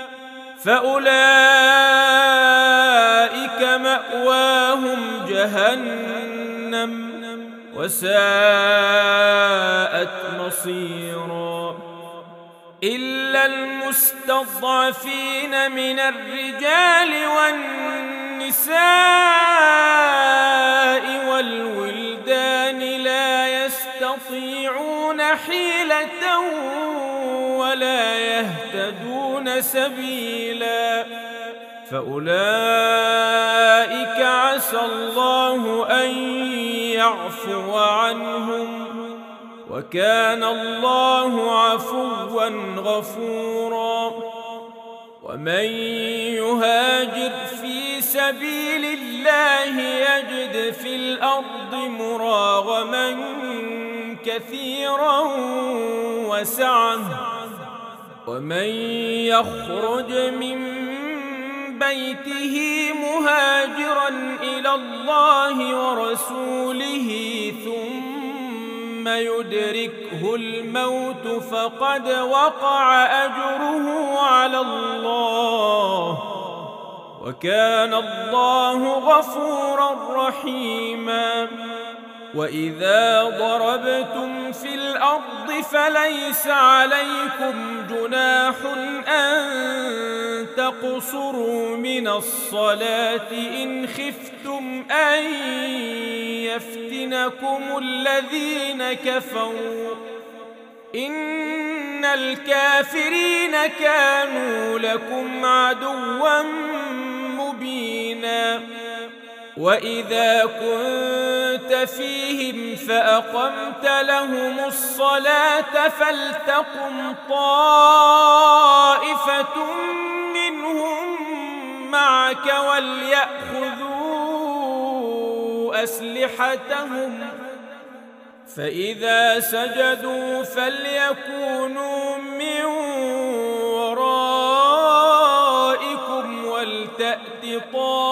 فأولئك مأواهم جهنم وساءت مصيرا. إلا المستضعفين من الرجال والنساء والولدان لا يستطيعون حيلة ولا يهتدون سبيلا فأولئك عسى الله أن يعفو عنهم وكان الله عفوا غفورا. ومن يهاجر في سبيل الله يجد في الأرض مراغما كثيرا وسعة. ومن يخرج من بيته مهاجرا إلى الله ورسوله ثم يدركه الموت فقد وقع أجره على الله وكان الله غفورا رحيما. وإذا ضربتم في الأرض فليس عليكم جناح أن تقصروا من الصلاة إن خفتم أن يفتنكم الذين كفروا إن الكافرين كانوا لكم عدوا مبينا. وإذا كنت فيهم فأقمت لهم الصلاة فلتقم طائفة منهم معك وليأخذوا أسلحتهم فإذا سجدوا فليكونوا من ورائكم ولتأت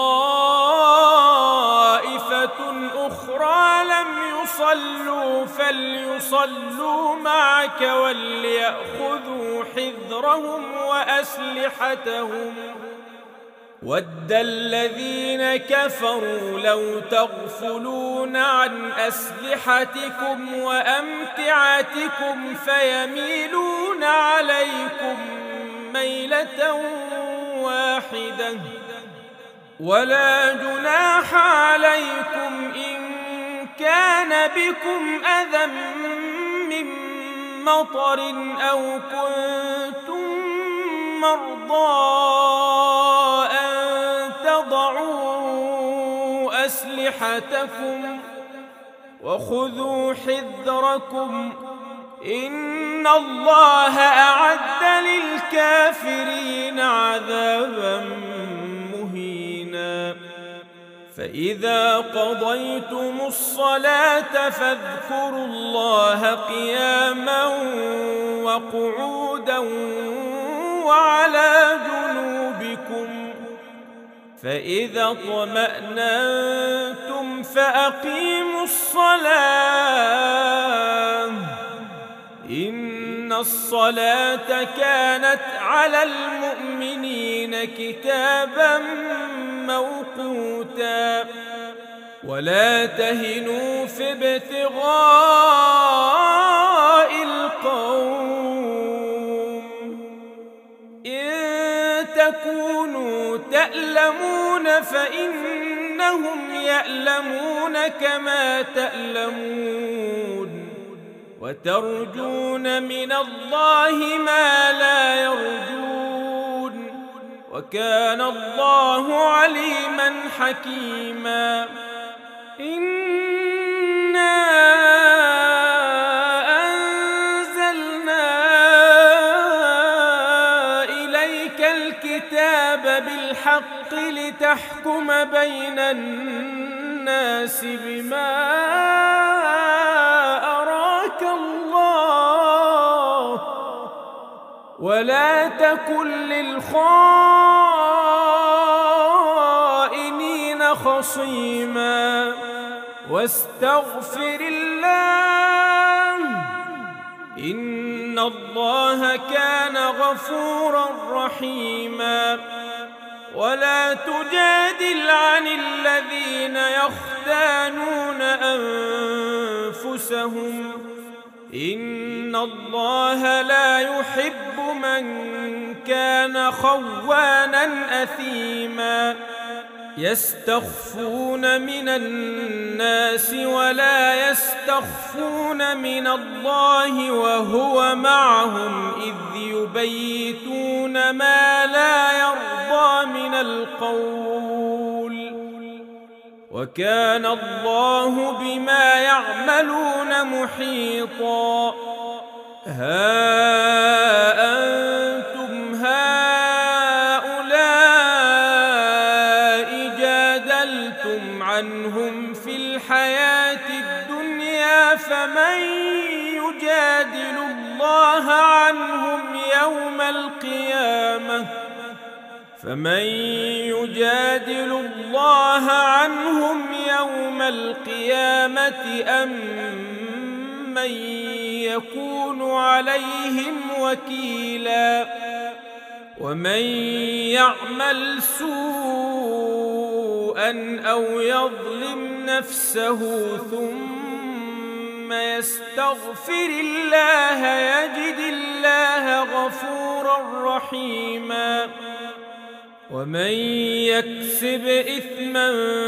أخرى لم يصلوا فليصلوا معك وليأخذوا حذرهم وأسلحتهم ود الذين كفروا لو تغفلون عن أسلحتكم وأمتعتكم فيميلون عليكم ميلة واحدة ولا جناح عليكم إن كان بكم أذى من مطر أو كنتم مرضى أن تضعوا أسلحتكم وخذوا حذركم إن الله أعد للكافرين عذابا مهينا. فإذا قضيتم الصلاة فاذكروا الله قياما وقعودا وعلى جنوبكم فإذا اطمأننتم فأقيموا الصلاة إن الصلاة كانت على المؤمنين كتابا موقوتا. ولا تهنوا في ابتغاء القوم إن تكونوا تألمون فإنهم يألمون كما تألمون وترجون من الله ما لا يرجون وكان الله عليما حكيما. بالحق لتحكم بين الناس بما أراك الله، ولا تكن للخائنين خصيما، واستغفر الله إن الله كان غفورا رحيما. ولا تجادل عن الذين يختانون أنفسهم إن الله لا يحب من كان خوانا أثيما. يستخفون من الناس ولا يستخفون من الله وهو معهم إذ يبيتون ما لا يرضى من القول، وكان الله بما يعملون محيطا. ها أنتم هؤلاء جادلتم عنهم في الحياة الدنيا، فمن يجادل الله عنهم يوم القيامة أم من يكون عليهم وكيلا. ومن يعمل سوءا أو يظلم نفسه ثم يستغفر الله يجد الله غفورا رحيما. ومن يكسب إثما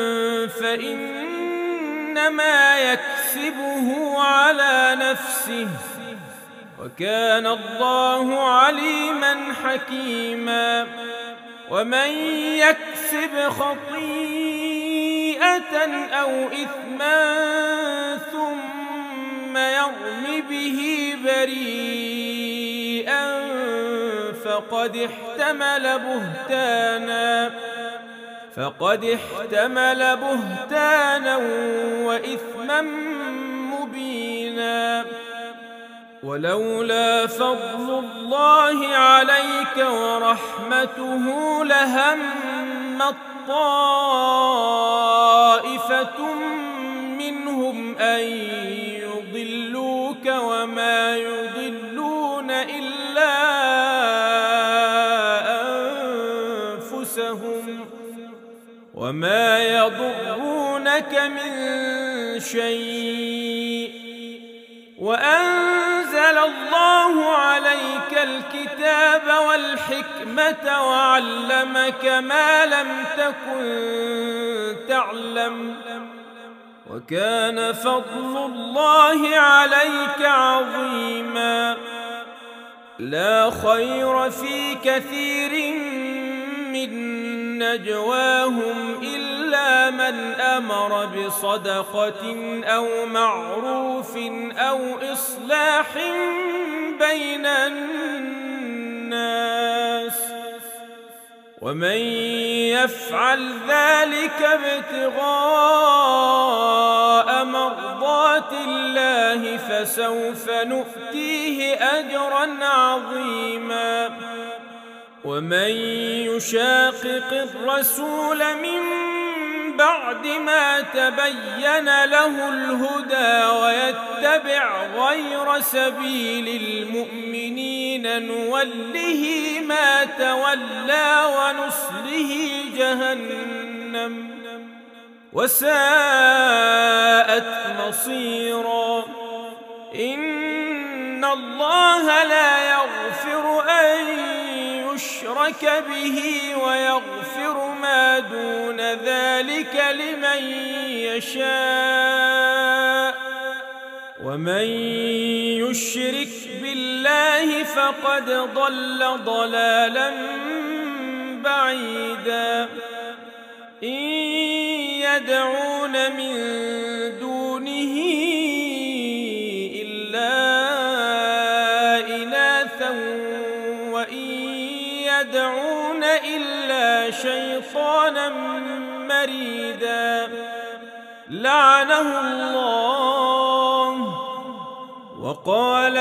فإنما يكسبه على نفسه، وكان الله عليما حكيما. ومن يكسب خطيئة أو إثما ثم يرم به بريئا فقد احتمل بهتانا وإثما مبينا. ولولا فضل الله عليك ورحمته لهمت طائفة منهم أن يضلوك وما يضلون إلا أنفسهم وما يضرونك من شيء. وأنزل الله عليك الكتاب والحكمة وعلمك ما لم تكن تعلم، وكان فضل الله عليك عظيما. لا خير في كثير من نجواهم إلا من أمر بصدقة أو معروف أو إصلاح بين الناس، ومن يفعل ذلك ابتغاء مرضات الله فسوف نؤتيه أجرا عظيما. ومن يشاقق الرسول من بعد ما تبين له الهدى ويتبع غير سبيل المؤمنين نوله ما تولى ونصله جهنم وساءت مصيرا. إن الله لا يغفر أن يشرك به ويغفر ما دون ذلك لمن يشاء، ومن يشرك بالله فقد ضل ضلالا بعيدا. إن يدعون من دونه إلا إناثا وإن يدعون إلا إلا شيطانا مريدا لعنه الله وقال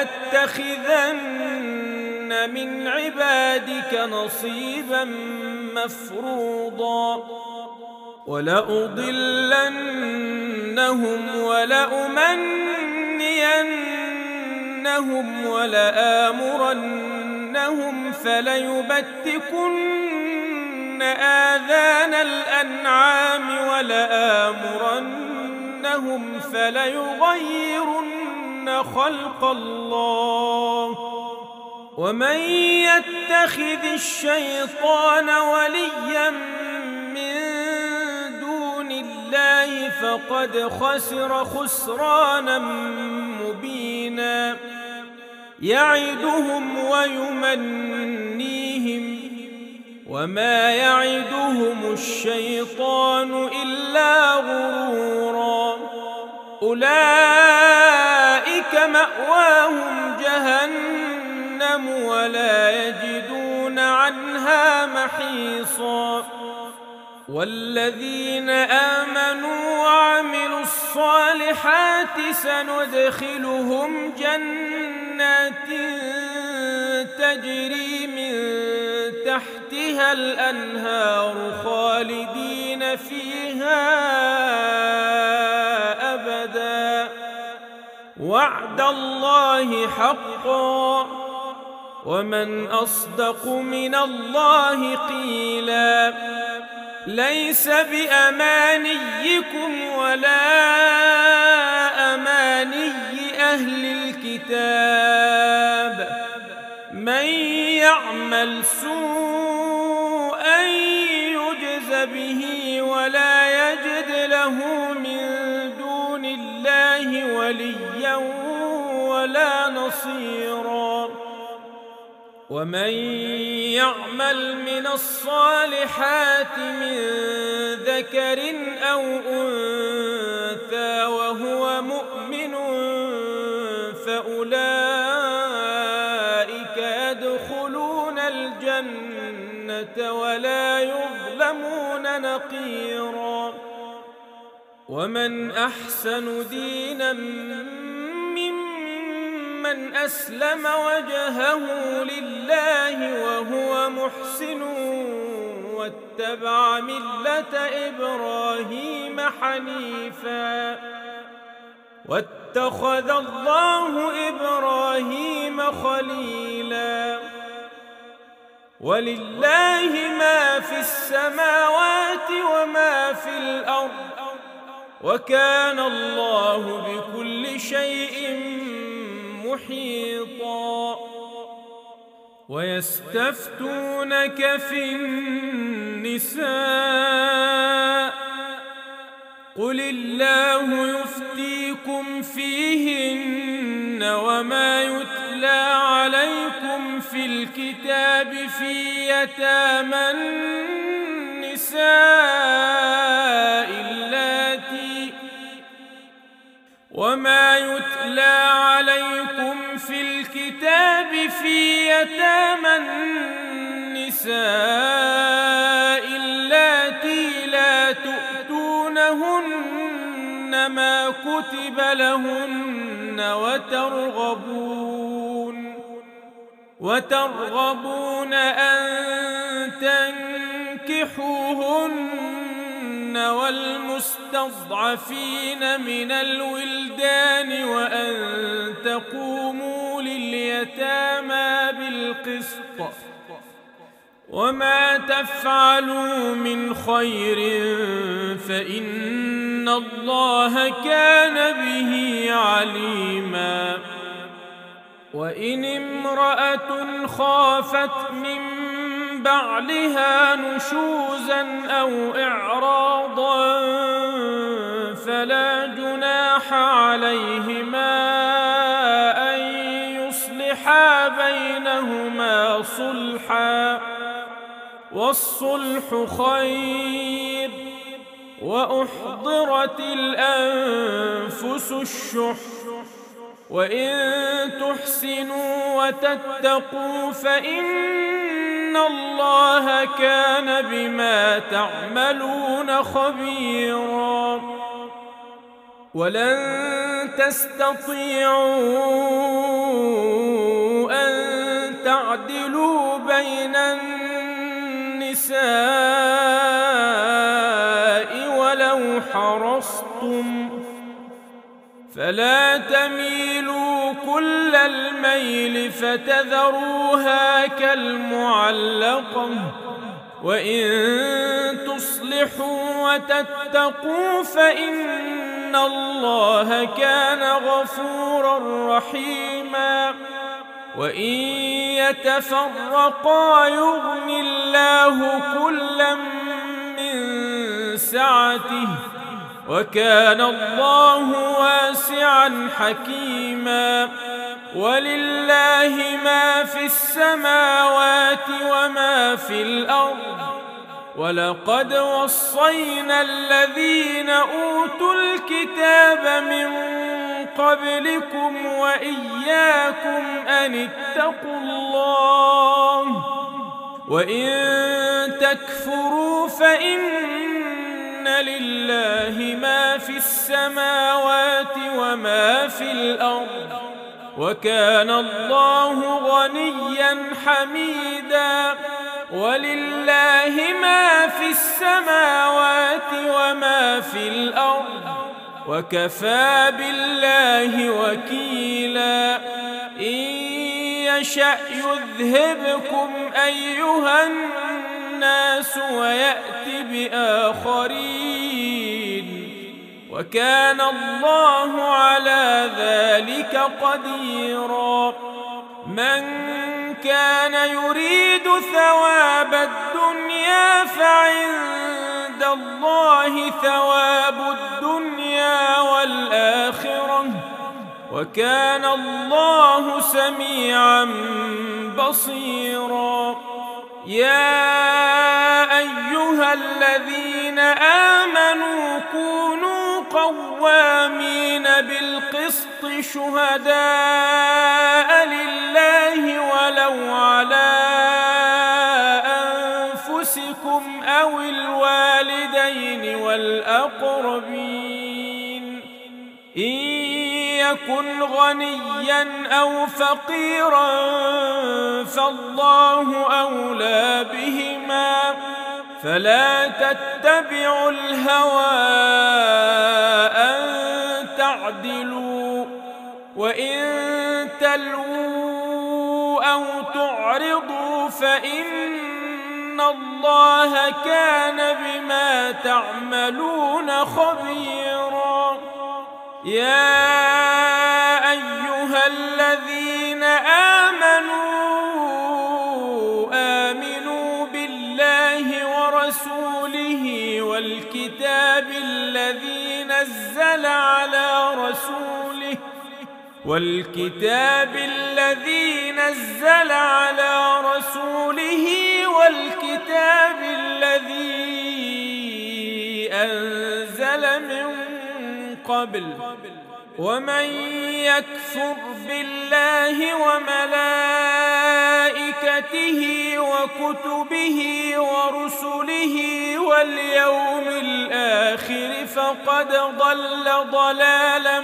لأتخذن من عبادك نصيبا مفروضا ولأضلنهم ولأمنينهم ولآمرنهم فليبتكن آذان الأنعام ولآمرنهم فليغيرن خلق الله ومن يتخذ الشيطان وليا من دون الله فقد خسر خسرانا مبينا يعدهم ويمنيهم وما يعدهم الشيطان إلا غرورا أولئك مأواهم جهنم ولا يجدون عنها محيصا والذين آمنوا وعملوا الصالحات سندخلهم جنات تجري من تحتها الأنهار خالدين فيها أبدا وعد الله حقا ومن أصدق من الله قيلا ليس بأمانيكم ولا أماني أهل الكتاب من يعمل سوءا يجز به ولا يجد له من دون الله وليا ولا نصيرا ومن يعمل من الصالحات من ذكر أو أنثى وهو مؤمن فأولئك يدخلون الجنة ولا يظلمون نقيرا ومن أحسن دينا من أسلم وجهه لله وهو محسن واتبع ملة إبراهيم حنيفا واتخذ الله إبراهيم خليلا ولله ما في السماوات وما في الأرض وكان الله بكل شيء محيطا ويستفتونك في النساء قل الله يفتيكم فيهن وما يتلى عليكم في الكتاب في يتامى النساء اللاتي وما يتلى عليكم في الكتاب في يتامى النساء اللاتي لا تؤتونهن ما كتب لهن وترغبون أن تنكحوهن والمستضعفين من الولدان وأن تقوموا لليتامى بالقسط وما تفعلوا من خير فإن الله كان به عليما وإن امرأة خافت من بعلها نشوزا أو إعراضا فلا جناح عليهما أن يصلحا بينهما صلحا والصلح خير وأحضرت الأنفس الشح وإن تحسنوا وتتقوا فإن إن الله كان بما تعملون خبيرا. ولن تستطيعوا أن تعدلوا بين النساء ولو حرصتم، فلا تميلوا كل الميل فتذروها كالمعلقة، وإن تصلحوا وتتقوا فإن الله كان غفورا رحيما. وإن يتفرقا يغن الله كلا من سعته، وكان الله واسعا حكيما. ولله ما في السماوات وما في الأرض، ولقد وصينا الذين أوتوا الكتاب من قبلكم وإياكم أن اتقوا الله، وإن تكفروا فإن لله ما في السماوات وما في الأرض، وكان الله غنيا حميدا. ولله ما في السماوات وما في الأرض، وكفى بالله وكيلا. إن يشأ يذهبكم أيها الناس ويأت بآخرين، وكان الله على ذلك قديرا. من كان يريد ثواب الدنيا فعند الله ثواب الدنيا والآخرة، وكان الله سميعا بصيرا. يا أيها الذين آمنوا كونوا قوامين بالقسط شهداء لله ولو على أنفسكم أو الوالدين والأقربين، إن يكن غنيا أو فقيرا فالله أولى بهما، فلا تتبعوا الهوى أن تعدلوا، وإن تلووا أو تعرضوا فإن الله كان بما تعملون خبيرا. يا أيها الذين آمنوا بالله ورسوله والكتاب الذي نزل على رسوله والكتاب الذي أنزل من قبل، ومن يكفر بالله وملائكته وكتبه ورسله واليوم الآخر فقد ضل ضلالا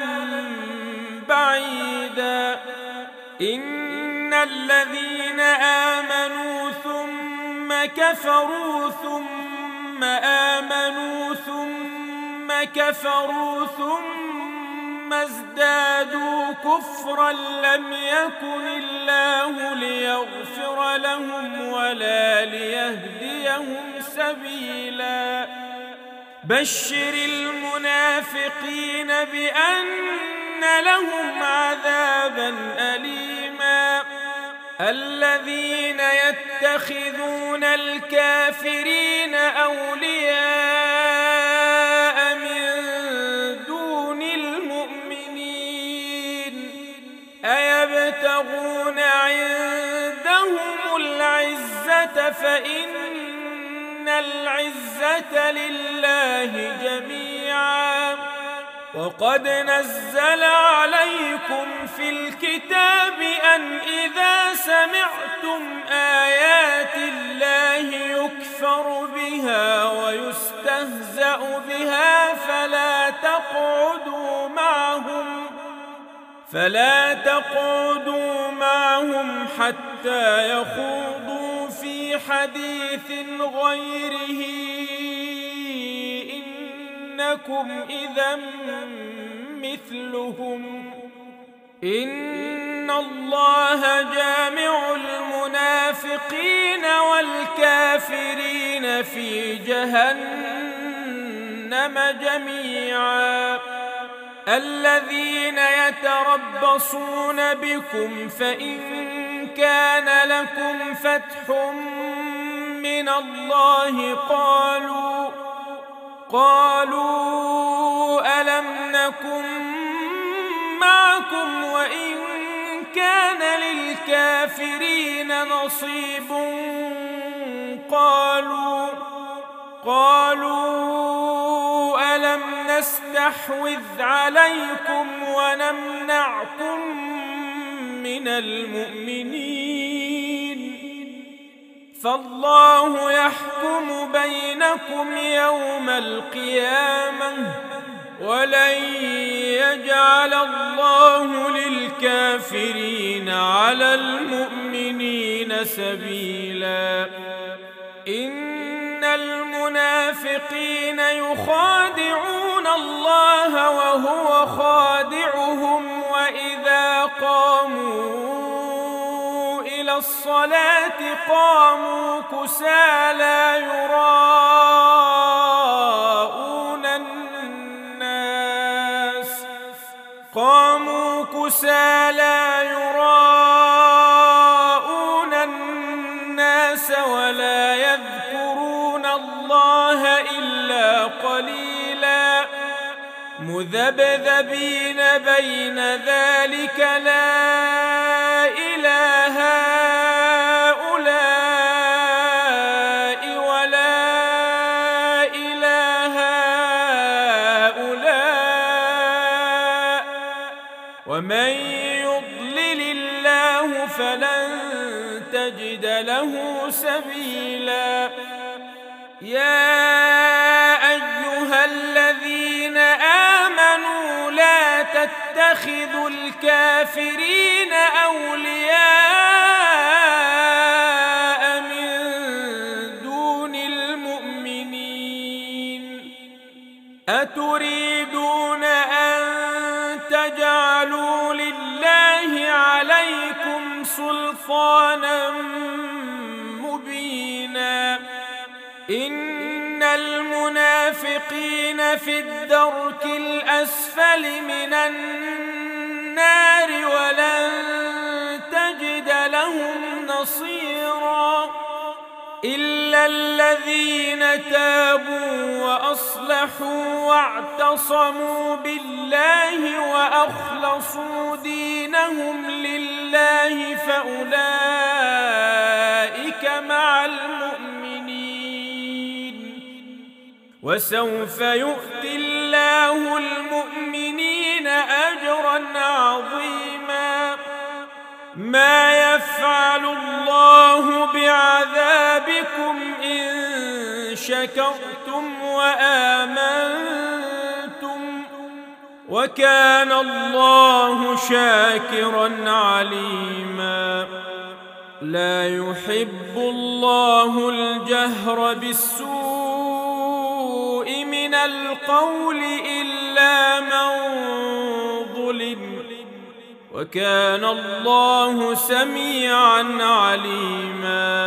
بعيدا. إن الذين آمنوا ثم كفروا ثم آمنوا ثم كفروا ثم ازدادوا كفرا لم يكن الله ليغفر لهم ولا ليهديهم سبيلا. بشر المنافقين بأن لهم عذابا أليما. الذين يتخذون الكافرين أولياء من دون المؤمنين أيبتغون عندهم العزة فإن العزة لله جميعا. وقد نزل عليكم في الكتاب أن إذا سمعتم آيات يكفر بها ويستهزأ بها فلا تقعدوا معهم حتى يخوضوا في حديث غيره إنكم إذا مثلهم إن الله جامع المنافقين والكافرين في جهنم جميعا الذين يتربصون بكم فإن كان لكم فتح من الله قالوا ألم نكن معكم وإن كان للكافرين نصيب قالوا ألم نستحوذ عليكم ونمنعكم من المؤمنين فالله يحكم بينكم يوم القيامة ولن يجعل الله للكافرين على المؤمنين سبيلا إن المنافقين يخادعون الله وهو خادعهم وإذا قاموا إلى الصلاة قاموا كسالى يراءون الناس ولا يذكرون الله إلا قليلا مذبذبين بين ذلك لا إله هؤلاء ولا إله هؤلاء ومن يضلل الله فلن تجد له سبيلا يا أيها الذين آمنوا لا تتخذوا الكافرين أولياء من دون المؤمنين أتريدون أن تجعلوا لله عليكم سلطانا مبينا إن المنافقين في الدرك الأسفل من النار ولن تجد لهم نصيرا إلا الذين تابوا وأصلحوا واعتصموا بالله وأخلصوا دينهم لله فأولئك مع المؤمنين وسوف يؤتي الله المؤمنين أجرا عظيما ما يفعل الله بعذابكم إن شكرتم وآمنتم وكان الله شاكرا عليما لا يحب الله الجهر بالسوء من القول إلا من ظلم وكان الله سميعا عليما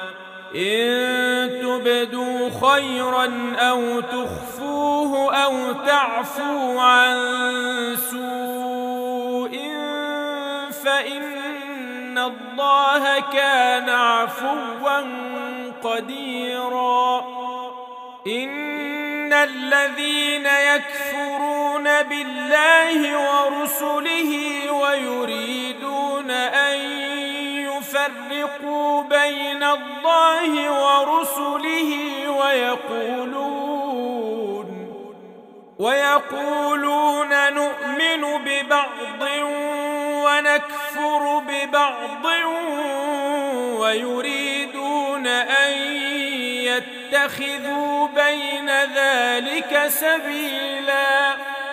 إن تبدوا خيرا أو تخفوه أو تعفوا عن سوء فإن الله كان عفوا قديرا إن الذين يكفرون بالله ورسله ويريدون أن يفرقوا بين الله ورسله ويقولون نؤمن ببعض ونكفر ببعض ويريدون أن اتخذوا بين ذلك سبيلا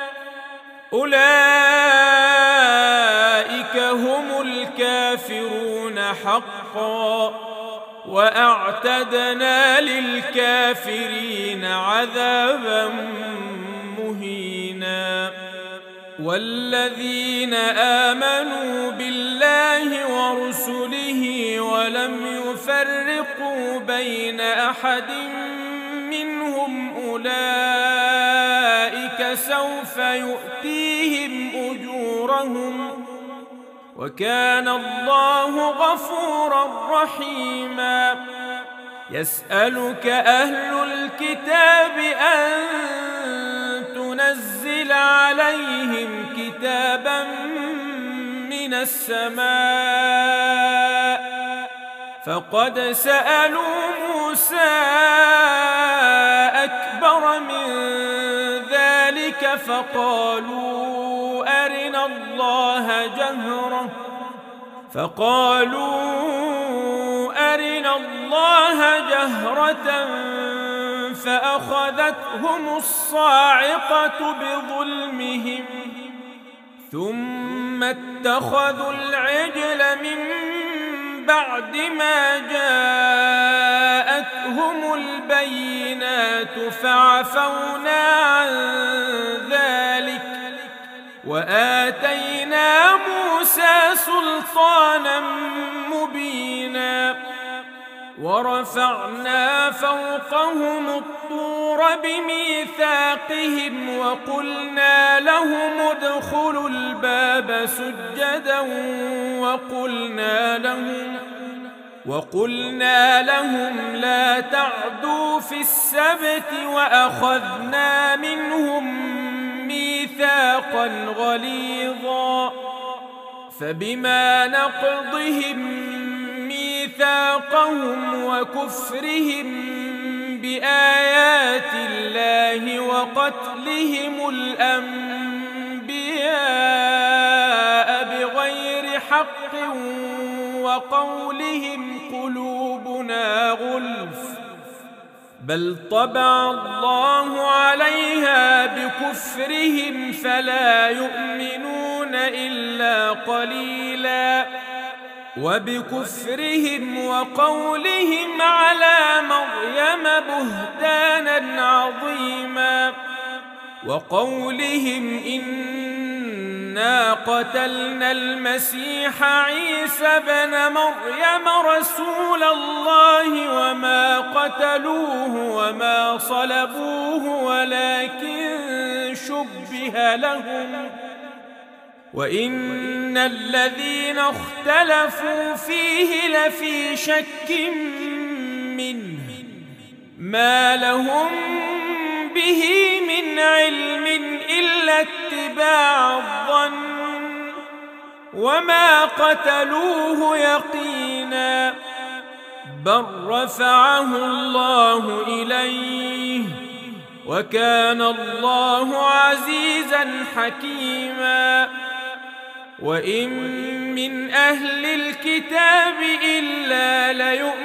أولئك هم الكافرون حقا وأعتدنا للكافرين عذابا مهينا والذين آمنوا بالله ورسله ولم يفرقوا بين أحد منهم أولئك سوف يؤتيهم أجورهم وكان الله غفورا رحيما يسألك أهل الكتاب أن تنزل عليهم كتابا من السماء فقد سألوا موسى أكبر من ذلك فقالوا أرنا الله جهرة فأخذتهم الصاعقة بظلمهم ثم اتخذوا العجل من بعد ما جاءتهم البينات فعفونا عن ذلك وآتينا موسى سلطانا مبينا ورفعنا فوقهم الطور بميثاقهم وقلنا لهم الباب سجدا وقلنا لهم لا تعدوا في السبت وأخذنا منهم ميثاقا غليظا فبما نقضهم ميثاقهم وكفرهم بآيات الله وقتلهم الأنبياء بغير حق وقولهم قلوبنا غلف بل طبع الله عليها بكفرهم فلا يؤمنون إلا قليلا وبكفرهم وقولهم على مريم بهتانا عظيما وقولهم إنا قتلنا المسيح عيسى بن مريم رسول الله وما قتلوه وما صلبوه ولكن شبه لهم وإن الذين اختلفوا فيه لفي شك منه ما لهم به من علم إلا اتباع الظن وما قتلوه يقينا بل رفعه الله إليه وكان الله عزيزا حكيما وإن من أهل الكتاب إلا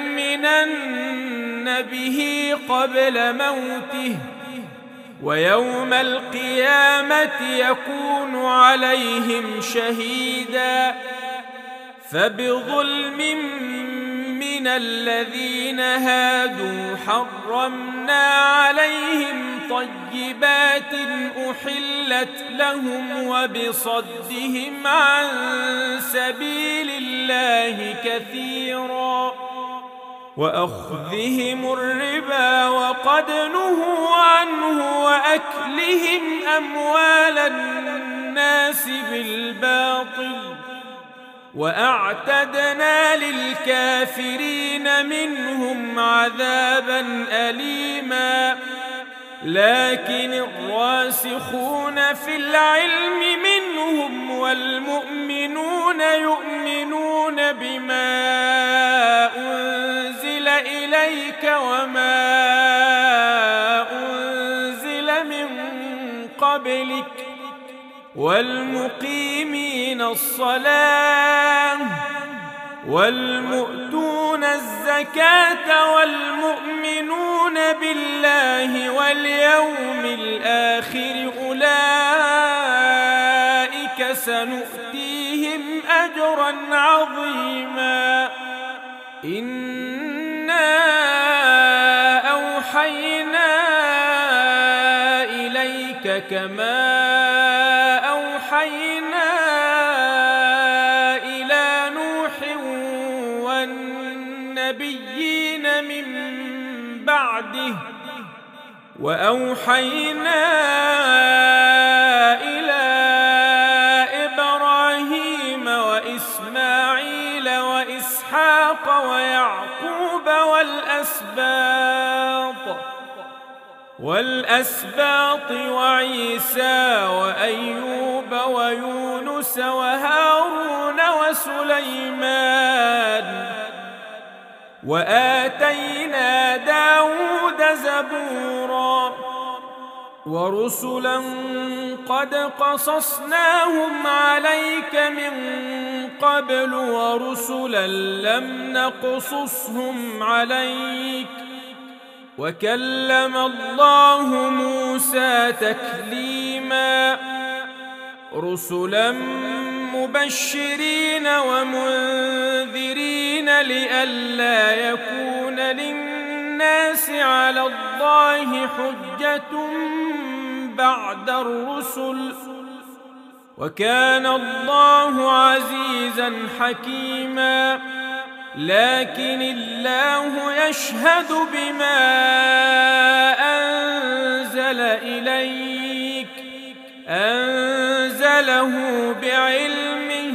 ليؤمنن به قبل موته ويوم القيامة يكون عليهم شهيدا فبظلم من الذين هادوا حرمنا عليهم طيبات أحلت لهم وبصدهم عن سبيل الله كثيرا وأخذهم الربا وقد نهوا عنه وأكلهم أموال الناس بالباطل وأعتدنا للكافرين منهم عذابا أليما لكن الراسخون في العلم منهم والمؤمنون يؤمنون بما أنزل إليك وما أنزل من قبلك والمقيمين الصلاة والمؤتون الزكاة والمؤمنون بالله واليوم الآخر أولئك سنؤتيهم أجرا عظيما. إنا أوحينا إليك كما أوحينا إلى نوح والنبيين من بعده وأوحينا إلى إبراهيم وإسماعيل وإسحاق ويعقوب والأسباط وعيسى وأيوب ويونس وهارون وسليمان وآتينا داود زبورا ورسلا قد قصصناهم عليك من قبل ورسلا لم نقصصهم عليك وكلم الله موسى تكليما. رسلا مبشرين ومنذرين لئلا يكون للناس على الله حجة بعد الرسل وكان الله عزيزا حكيما. لكن الله يشهد بما أنزل إليك أنزله بعلمه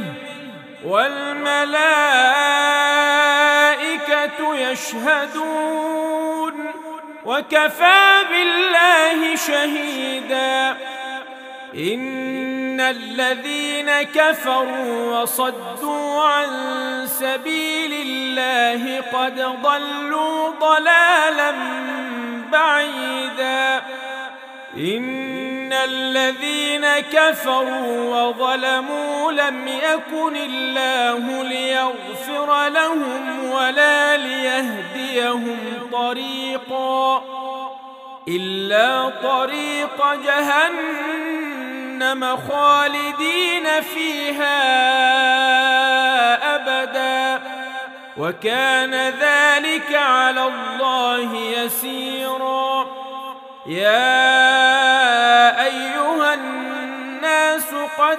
والملائكة يشهدون وكفى بالله شهيدا. إن الذين كفروا وصدوا عن سبيل الله قد ضلوا ضلالا بعيدا. إن الذين كفروا وظلموا لم يكن الله ليغفر لهم ولا ليهديهم طريقا إلا طريق جهنم خالدين فيها أبدا وكان ذلك على الله يسيرا. يا أيها الناس قد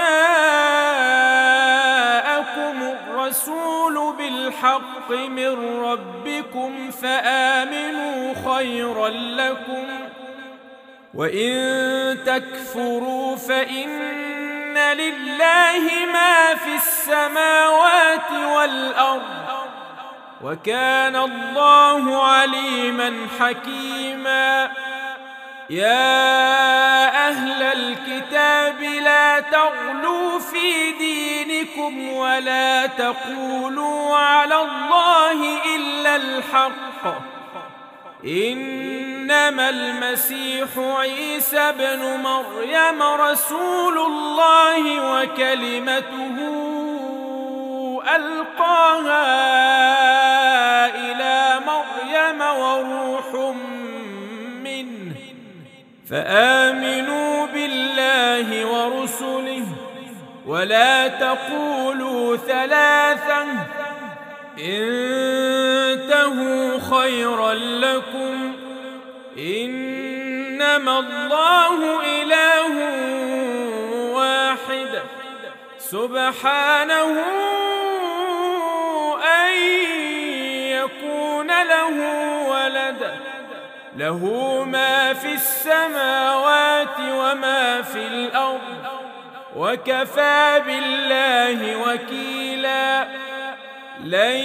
جاءكم الرسول بالحق من ربكم فآمنوا خيرا لكم وإن تكفروا فإن لله ما في السماوات والأرض وكان الله عليما حكيما. يا أهل الكتاب لا تغلوا في دينكم ولا تقولوا على الله إلا الحق إنما المسيح عيسى ابن مريم رسول الله وكلمته ألقاها إلى مريم وروح منه فآمنوا بالله ورسله ولا تقولوا ثلاثة انتهوا خيرا لكم إنما الله إله واحد سبحانه أن يكون له ولد له ما في السماوات وما في الأرض وكفى بالله وكيلا. لن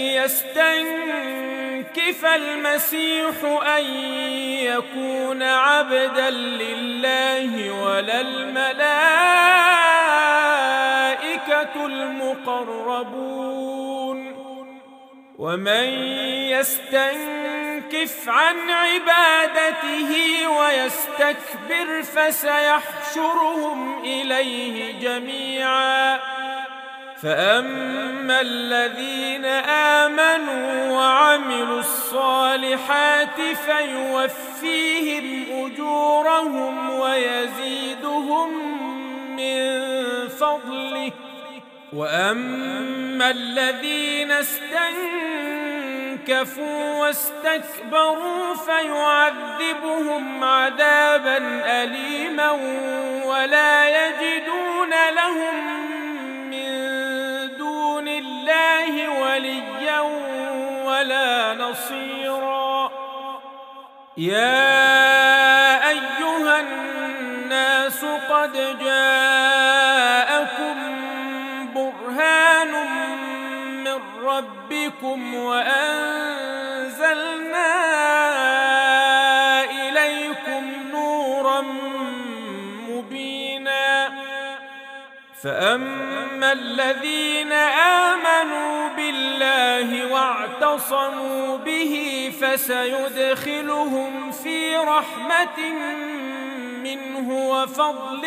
يستنكف المسيح أن يكون عبدا لله ولا الملائكة المقربون ومن يستنكف عن عبادته ويستكبر فسيحشرهم إليه جميعا فأما الذين آمنوا وعملوا الصالحات فيوفيهم أجورهم ويزيدهم من فضله، وأما الذين استنكفوا واستكبروا فيعذبهم عذابا أليما ولا يجدون لهم وليا ولا نصيرا. يا أيها الناس قد جاءكم برهان من ربكم وأنزلنا إليكم نورا مبينا. فأما الذين آمنوا بالله واعتصموا به فسيدخلهم في رحمة منه وفضل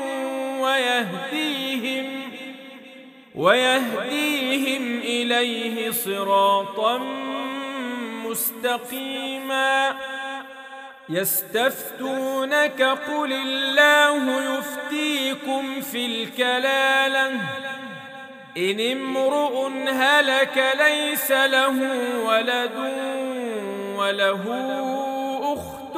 ويهديهم إليه صراطا مستقيما. يستفتونك قل الله يفتيكم في الكلالة إن امرؤ هلك ليس له ولد وله أخت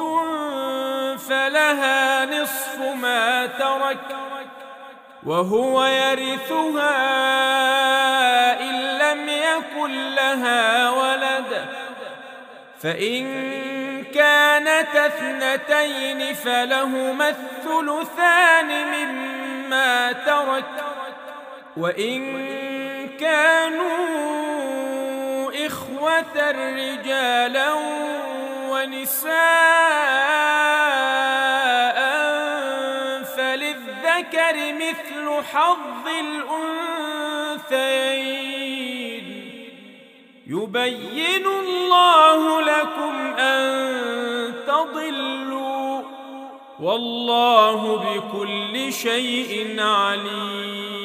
فلها نصف ما ترك وهو يرثها إن لم يكن لها ولد، فإن كانت اثنتين فلهما الثلثان مما ترك، وإن كانوا إخوة رجالا ونساء فللذكر مثل حظ الأنثيين. يبين الله لكم أن تضلوا والله بكل شيء عليم.